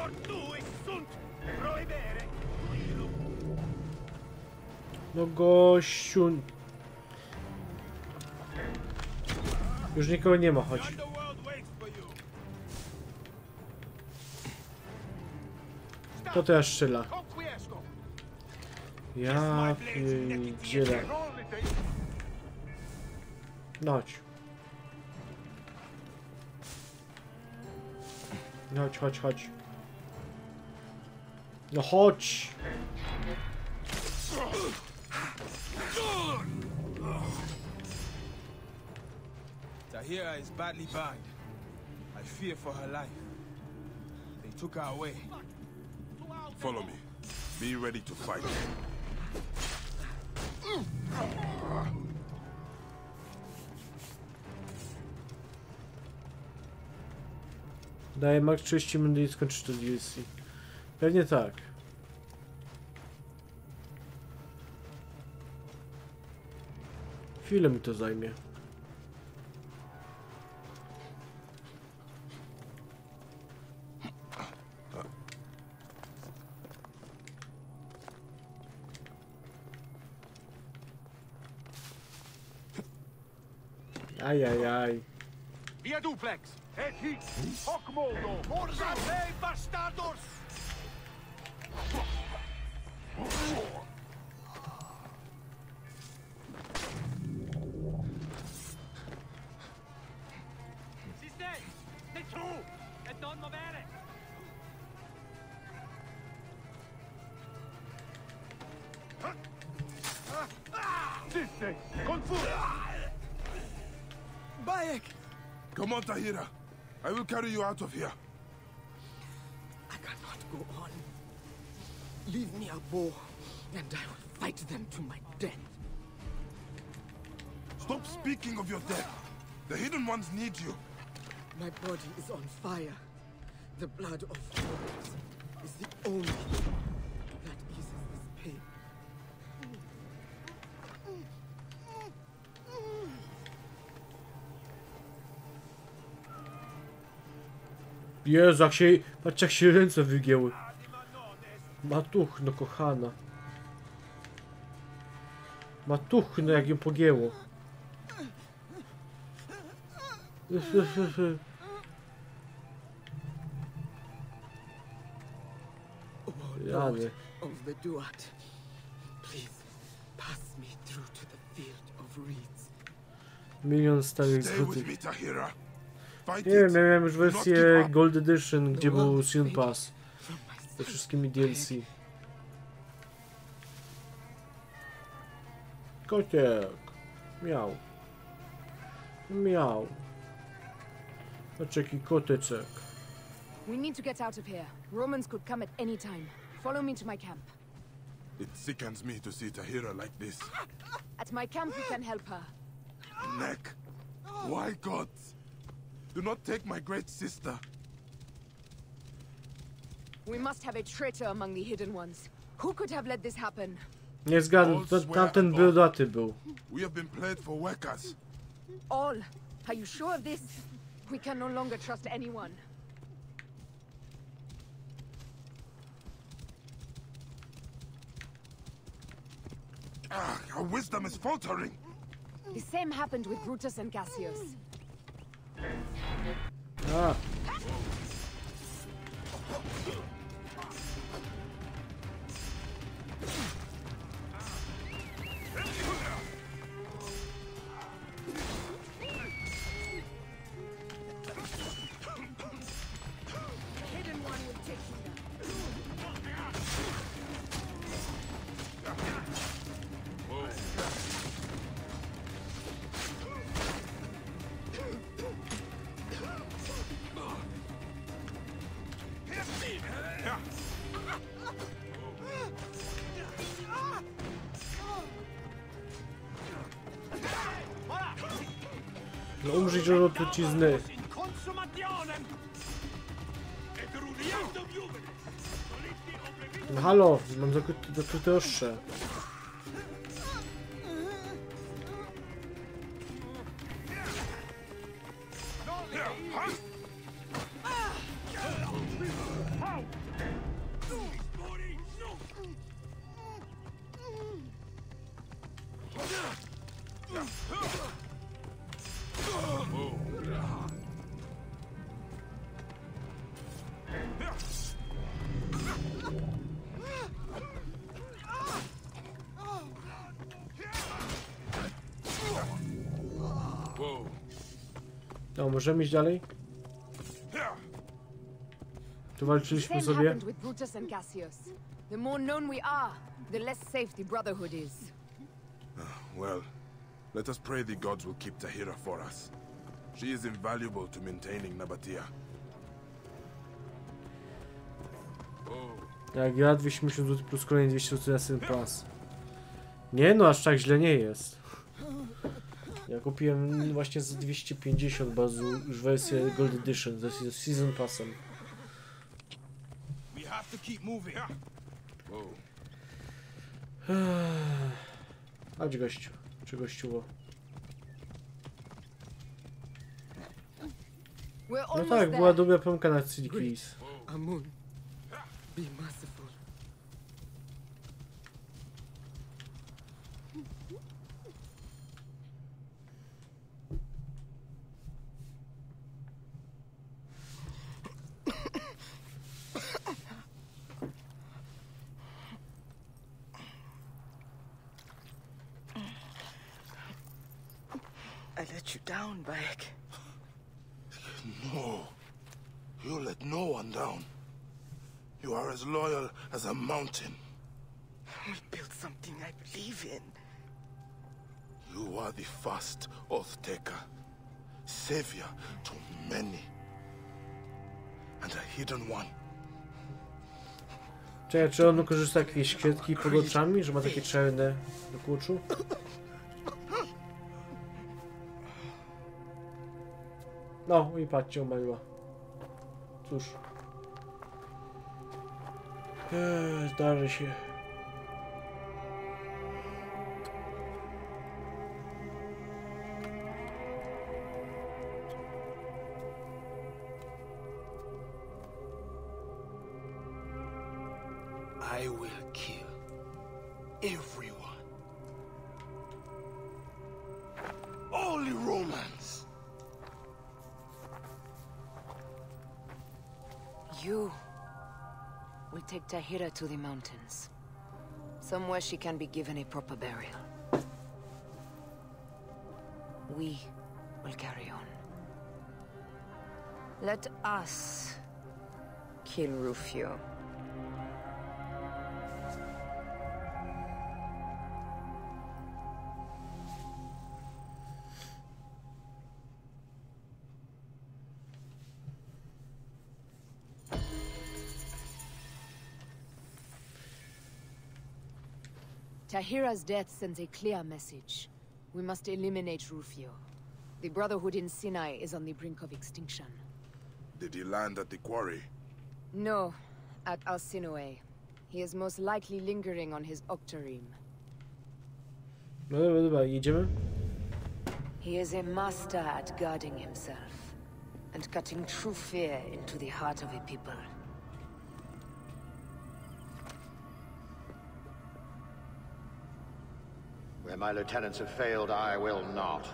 No gościu. Już nikogo nie ma, chodź. To teraz strzela. Ja pierdzielę. No chodź. Chodź, chodź, chodź. No chodź. Tahira is badly burned. I fear for her life. They took her away. Follow me. Be ready to fight. Daję max 30 minut i skończysz to DLC. Pewnie tak. Chwilę mi to zajmie. Ajajaj. Via duplex! Et hic! Hoc modo! Forza te bastardos! Siste! Sei tu! E non movere! Siste! Confuso! Bayek! Come on, Tahira. I will carry you out of here. I cannot go on. Leave me a bow, and I will fight them to my death. Stop speaking of your death. The Hidden Ones need you. My body is on fire. The blood of warriors is the only thing that eases this pain. Jezu, jak się... Patrz, jak się ręce wygięły. Matuchno, kochana. Matuchno, jak ją pogięło. Rany. Of the Duat, please pass me through to the field of reeds. Milion starych Stay with złotych. me, Tahira. Fight Nie wiem, it. ja miałem już Do not wersję give up. Gold Edition, gdzie był Season Pass. Ze wszystkimi DLC. Kociek. Miał. Miał. Patrz jaki koteczek. We need to get out of here. Romans could come at any time. Follow me to my camp. It sickens me to see Tahira like this. At my camp, we can help her. Neck. Why, gods? Do not take my great sister. We must have a traitor among the Hidden Ones. Who could have let this happen? Nie zgadzam, tamten brodaty był. We have been played for workers. All. Are you sure of this? We can no longer trust anyone. Our wisdom is faltering. The same happened with Brutus and Cassius. A. No umrzyj do trucizny. No halo, mam zakryte ostrze. No, możemy iść dalej? Tu walczyliśmy Same sobie. happened with Brutus and Cassius. The more known we are, the less safe the Brotherhood is. Well, let us pray the gods will keep Tahira for us. She is invaluable to maintaining Nabatea. Jak ja 280 zł plus kolejne 200 zł na ten pas. Nie no, aż tak źle nie jest. Ja kupiłem właśnie za 250 bazu już wersję Gold Edition ze Season Passem. We have to keep moving. Chodź gościu, czy gościuwo. No tak, była dobra promka na CD Keys. Amun, be merciful. I let you down, Bayek. No. You let no one down. You are as loyal as a mountain. We'll build something I believe in. You are the first Oath Taker, savior to many, and a hidden one. Czekaj, czy on korzysta z jakiejś kwiatki pod oczami, że ma takie czarne do kurczu? No i patrzcie, umaliła. Cóż. Zdarzy się. I will kill everyone. All the Romans. You will take Tahira to the mountains. Somewhere she can be given a proper burial. We will carry on. Let us kill Rufio. Tahira's death sends a clear message. We must eliminate Rufio. The Brotherhood in Sinai is on the brink of extinction. Did he land at the quarry? No, at Alcinoe. He is most likely lingering on his Octareme. No dobra, dobra, jedziemy? He is a master at guarding himself and cutting true fear into the heart of a people. Where my lieutenants have failed, I will not.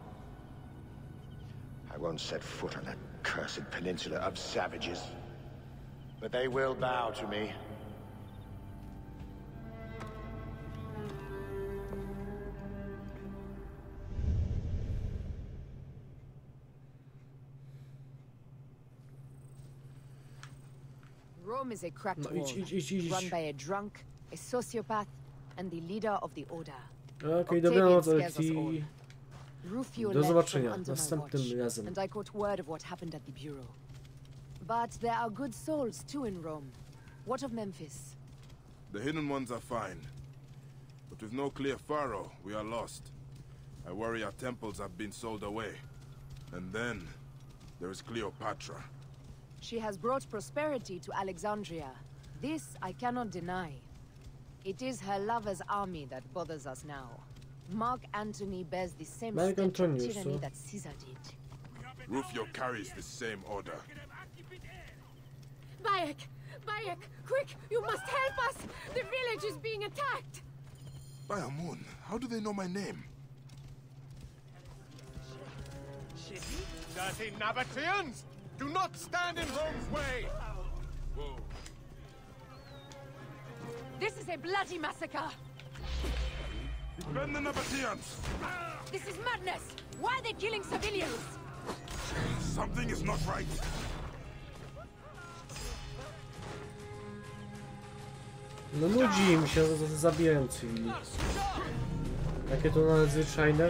I won't set foot on that cursed peninsula of savages. But they will bow to me. Rome is a cracked No, wall, idź. run by a drunk, a sociopath, and the leader of the Order. Okej, dobranoc, Octavian scares us all. Alexi. Rufio Do left zobaczenia from under my następnym watch, razem. and I caught word of what happened at the Bureau. But there are good souls too in Rome. What of Memphis? The hidden ones are fine. But with no clear pharaoh, we are lost. I worry our temples have been sold away. And then, there is Cleopatra. She has brought prosperity to Alexandria. This I cannot deny. It is her lover's army that bothers us now. Mark Antony bears the same Mark stench of Antonius, tyranny so. that Caesar did. Rufio carries the same order. Bayek! Bayek! Quick! You must help us! The village is being attacked! By Amun, how do they know my name? Dirty Nabateans! Do not stand in Rome's way! Whoa. This is a bloody massacre! Defend the Nabateans! This is madness! Why are they killing civilians? Something is not right. No nudzi mi się, że zabijają cywili. Jakie to nadzwyczajne.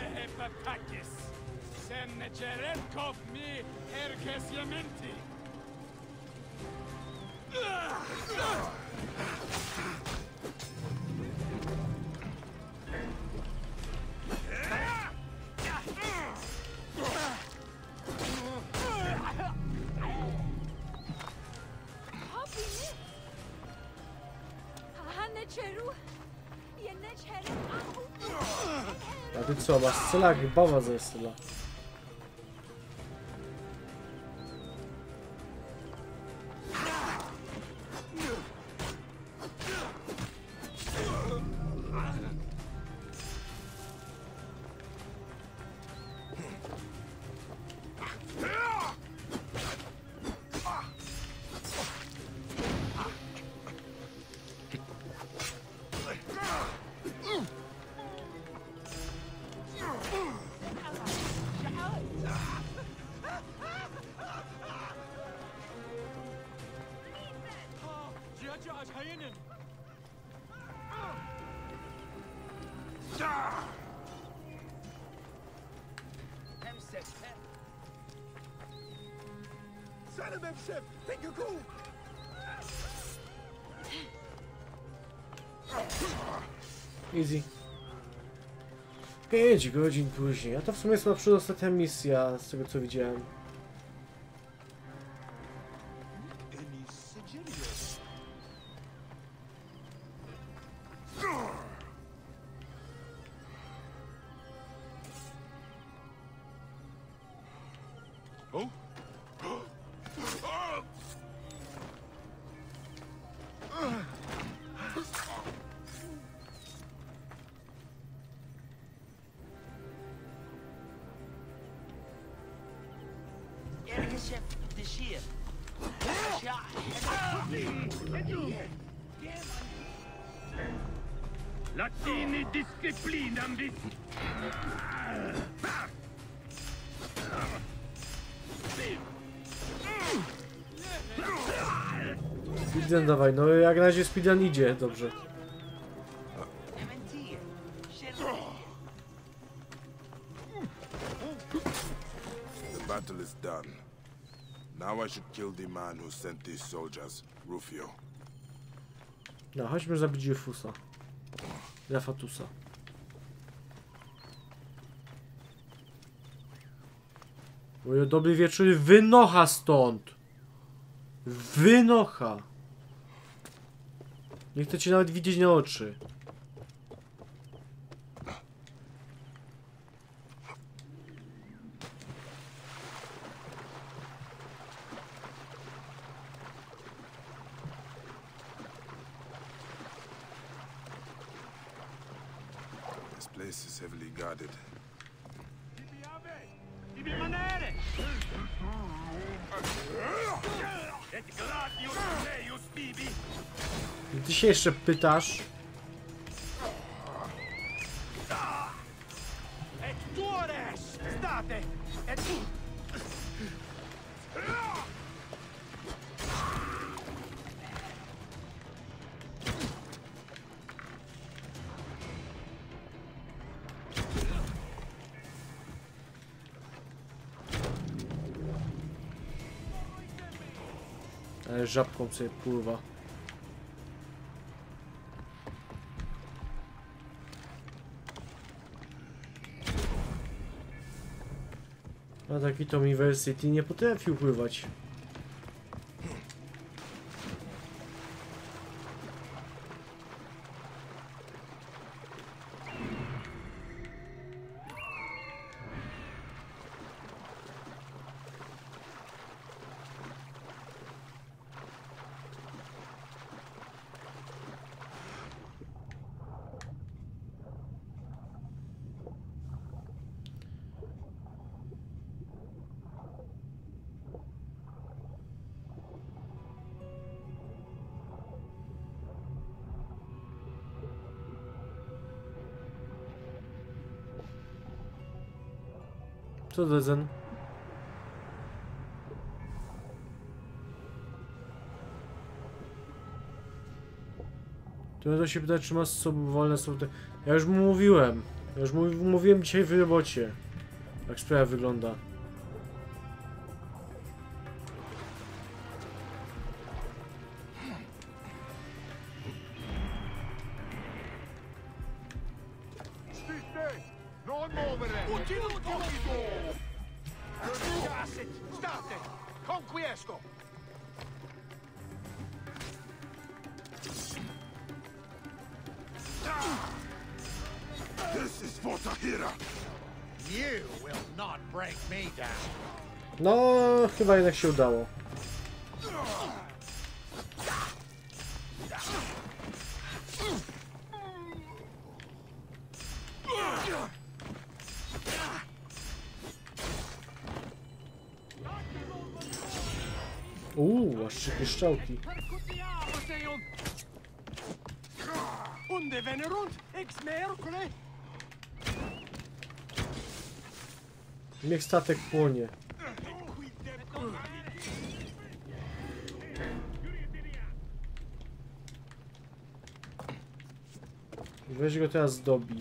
A ty co, masz scelak, bawa ze styla. Easy. 5 godzin później. A to w sumie jest chyba przedostatnia misja, z tego co widziałem. Latini disciplinam vis. Speedrun dawaj, no jak na razie speedrun idzie, dobrze. The battle is done. Now I should kill the man who sent these soldiers, Rufio. No, chodźmy zabić Jefusa. Rafatusa. Oje, dobry wieczór, wynocha stąd! Wynocha! Nie chcę cię nawet widzieć na oczy. This place is heavily guarded. I ty się jeszcze pytasz? Ale żabką sobie pływa. A taki Tom University nie potrafił pływać. Co Dezen? To się pyta, czy masz wolne są te... Ja już mu mówiłem. Ja już mówiłem dzisiaj w robocie. Jak sprawa wygląda. This is for Tahira. You will not break me down. No, chyba jednak się udało. Aż 3 pieszczałki. Niech statek płonie. Weź go teraz dobij.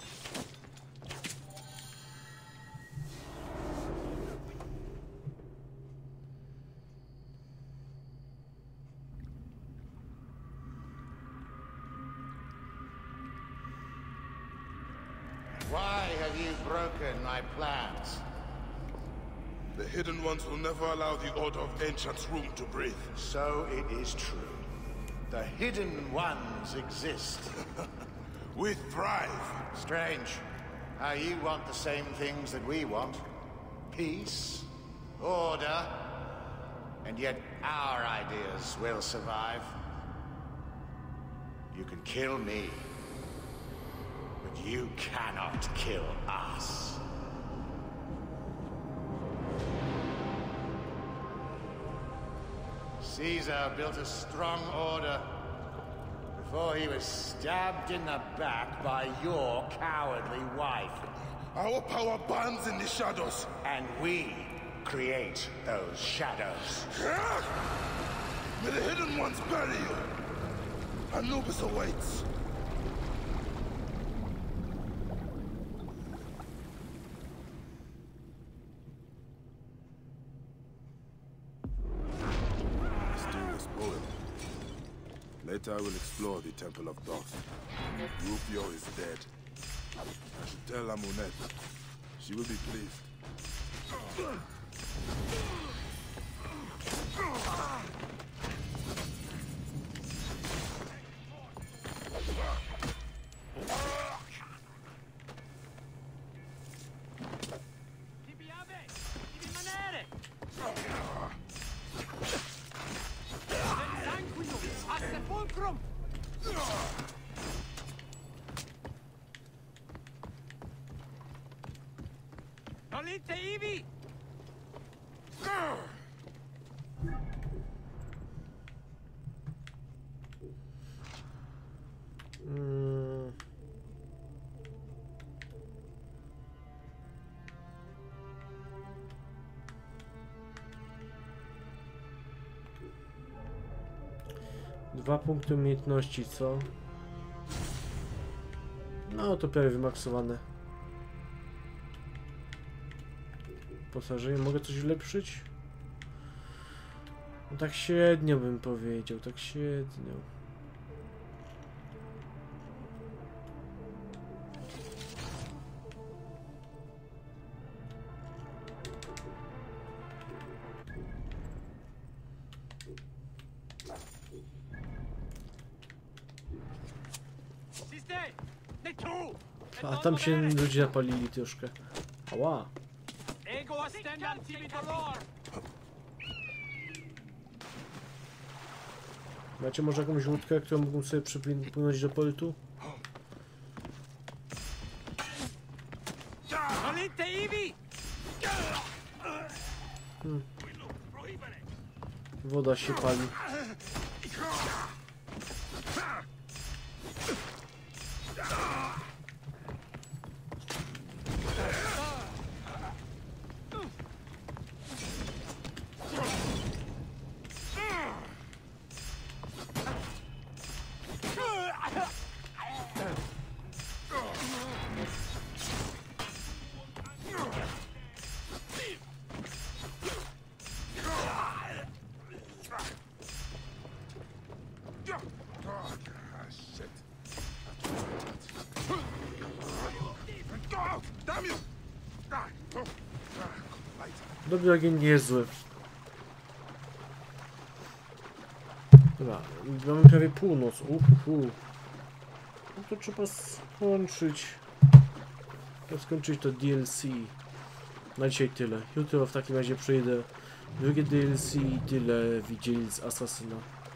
Why have you broken my plans? The Hidden Ones will never allow the Order of Ancients room to breathe. So it is true. The Hidden Ones exist. We thrive. Strange. How you want the same things that we want. Peace, order, and yet our ideas will survive. You can kill me, but you cannot kill us. Caesar built a strong order before he was stabbed in the back by your cowardly wife. Our power burns in the shadows. And we create those shadows. May the Hidden Ones bury you. Anubis awaits. Later I will explore the Temple of Thoth. Rufio is dead. I should tell Amunet. She will be pleased. Dwa punkty umiejętności, co? No to prawie wymaksowane. Posażerie, mogę coś ulepszyć? No tak średnio bym powiedział, tak średnio. A tam się ludzie zapalili troszkę. Ała. Macie może jakąś łódkę, którą mógłbym sobie przypłynąć do portu? Woda się pali. Shit. Go out! Damn you! Dobry ogień nie jest zły. Dobra, mamy prawie północ. No to trzeba skończyć. Skończyć to DLC. Na dzisiaj tyle. Jutro w takim razie przejdę drugie DLC i tyle widzieli z Asasyna.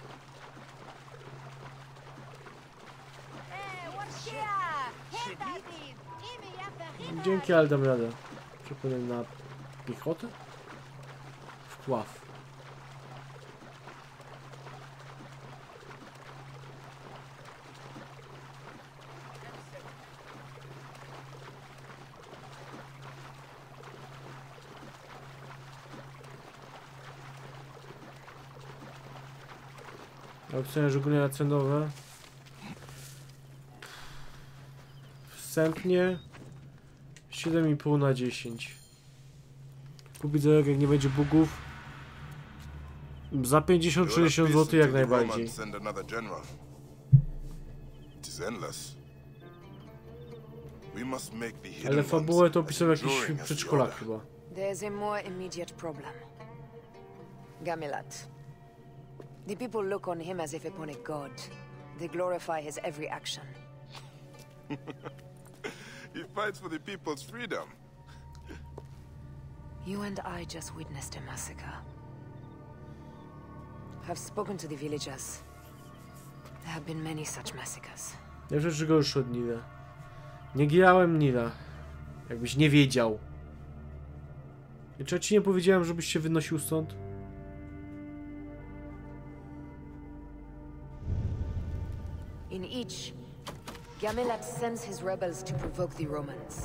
Dzięki, ale dam radę. Przepłynę na piechotę? Wpław. Aukcje żeglenia cenowe. Wstępnie 7,5 na 10. Kupić za rok, jak nie będzie bugów. Za 50-60 zł jak najbardziej. Ale fabułę to opisał jakiś przedszkolak chyba. There's a more immediate problem. Gamilat. The people look on him as if upon a god. They glorify his every action. He fights for the people's freedom. You and I just witnessed a massacre. I've spoken to the villagers. There have been many such massacres. Ja rzeczy gorsze od Nila. Nie grałem Nila. Jakbyś nie wiedział. I czy ja ci nie powiedziałem, żebyś się wynosił stąd? In each, Gamilat sends his rebels to provoke the Romans.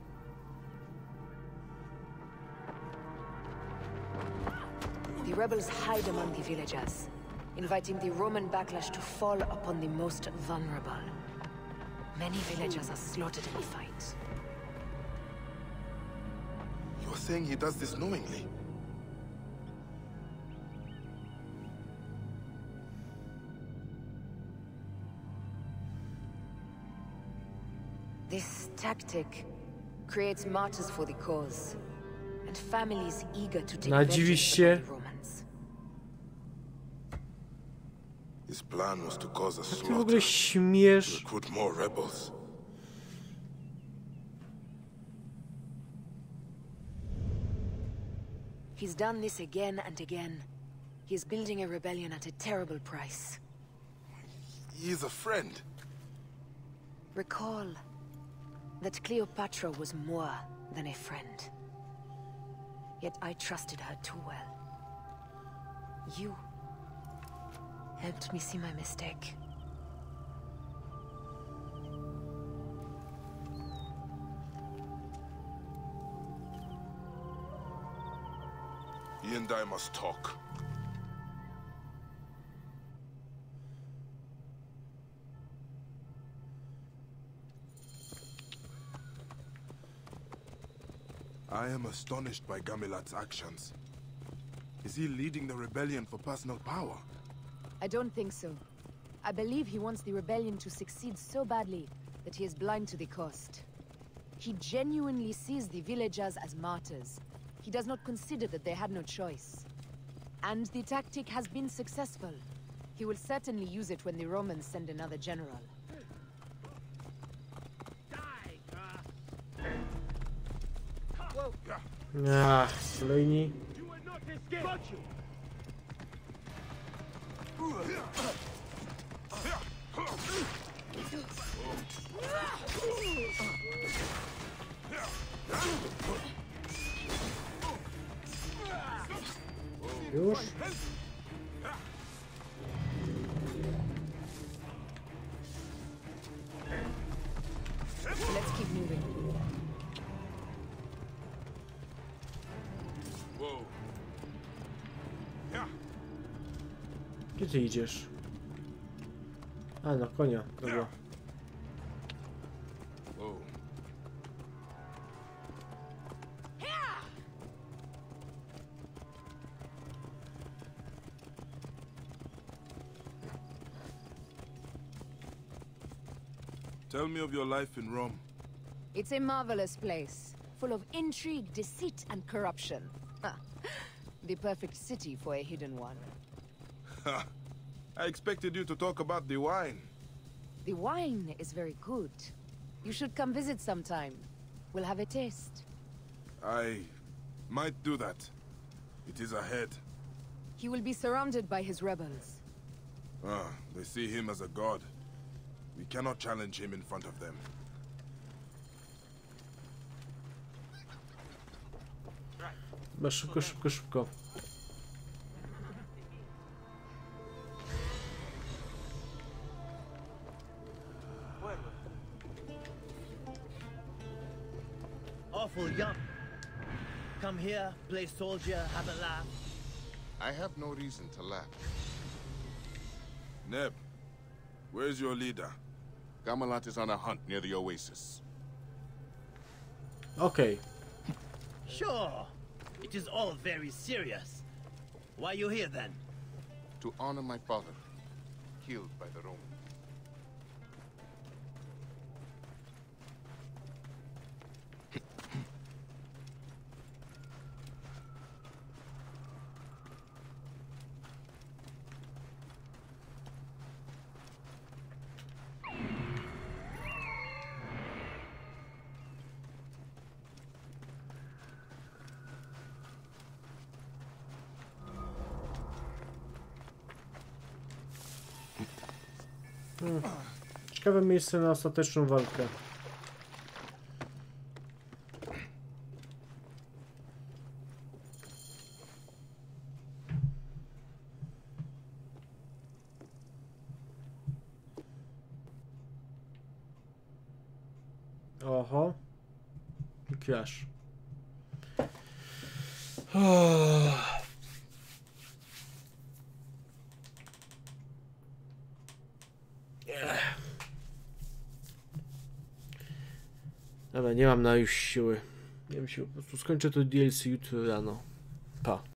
The rebels hide among the villagers, inviting the Roman backlash to fall upon the most vulnerable. Many villagers are slaughtered in the fight. You're saying he does this knowingly? This tactic creates martyrs for the cause, and families eager to take vengeance upon the Romans. His plan was to cause a Ty w ogóle śmiesz? recruit more rebels. He's done this again and again. He is building a rebellion at a terrible price. He is a friend. Recall that Cleopatra was more than a friend. Yet I trusted her too well. You helped me see my mistake. He and I must talk. I am astonished by Gamilat's actions. Is he leading the rebellion for personal power? I don't think so. I believe he wants the rebellion to succeed so badly that he is blind to the cost. He genuinely sees the villagers as martyrs. He does not consider that they had no choice. And the tactic has been successful. He will certainly use it when the Romans send another general. Kolejni. Już? Let's keep moving. Gdzie ty idziesz? A, na konia, dobra. Tell me of your life in Rome. It's a marvelous place, full of intrigue, deceit, and corruption. The perfect city for a hidden one. I expected you to talk about the wine. The wine is very good. You should come visit sometime. We'll have a taste. I might do that. It is ahead. He will be surrounded by his rebels. They see him as a god. We cannot challenge him in front of them. Szybko, szybko, szybko. Awful young. Come here, play soldier, have a laugh. I have no reason to laugh. Neb, where's your leader? Gamelat is on a hunt near the oasis. Okay. Sure. It is all very serious. Why are you here then? To honor my father, killed by the Romans. Ciekawe miejsce na ostateczną walkę. Oho. Klasz. Dobra, nie mam na już siły. Nie wiem, po prostu skończę to DLC jutro rano. Pa.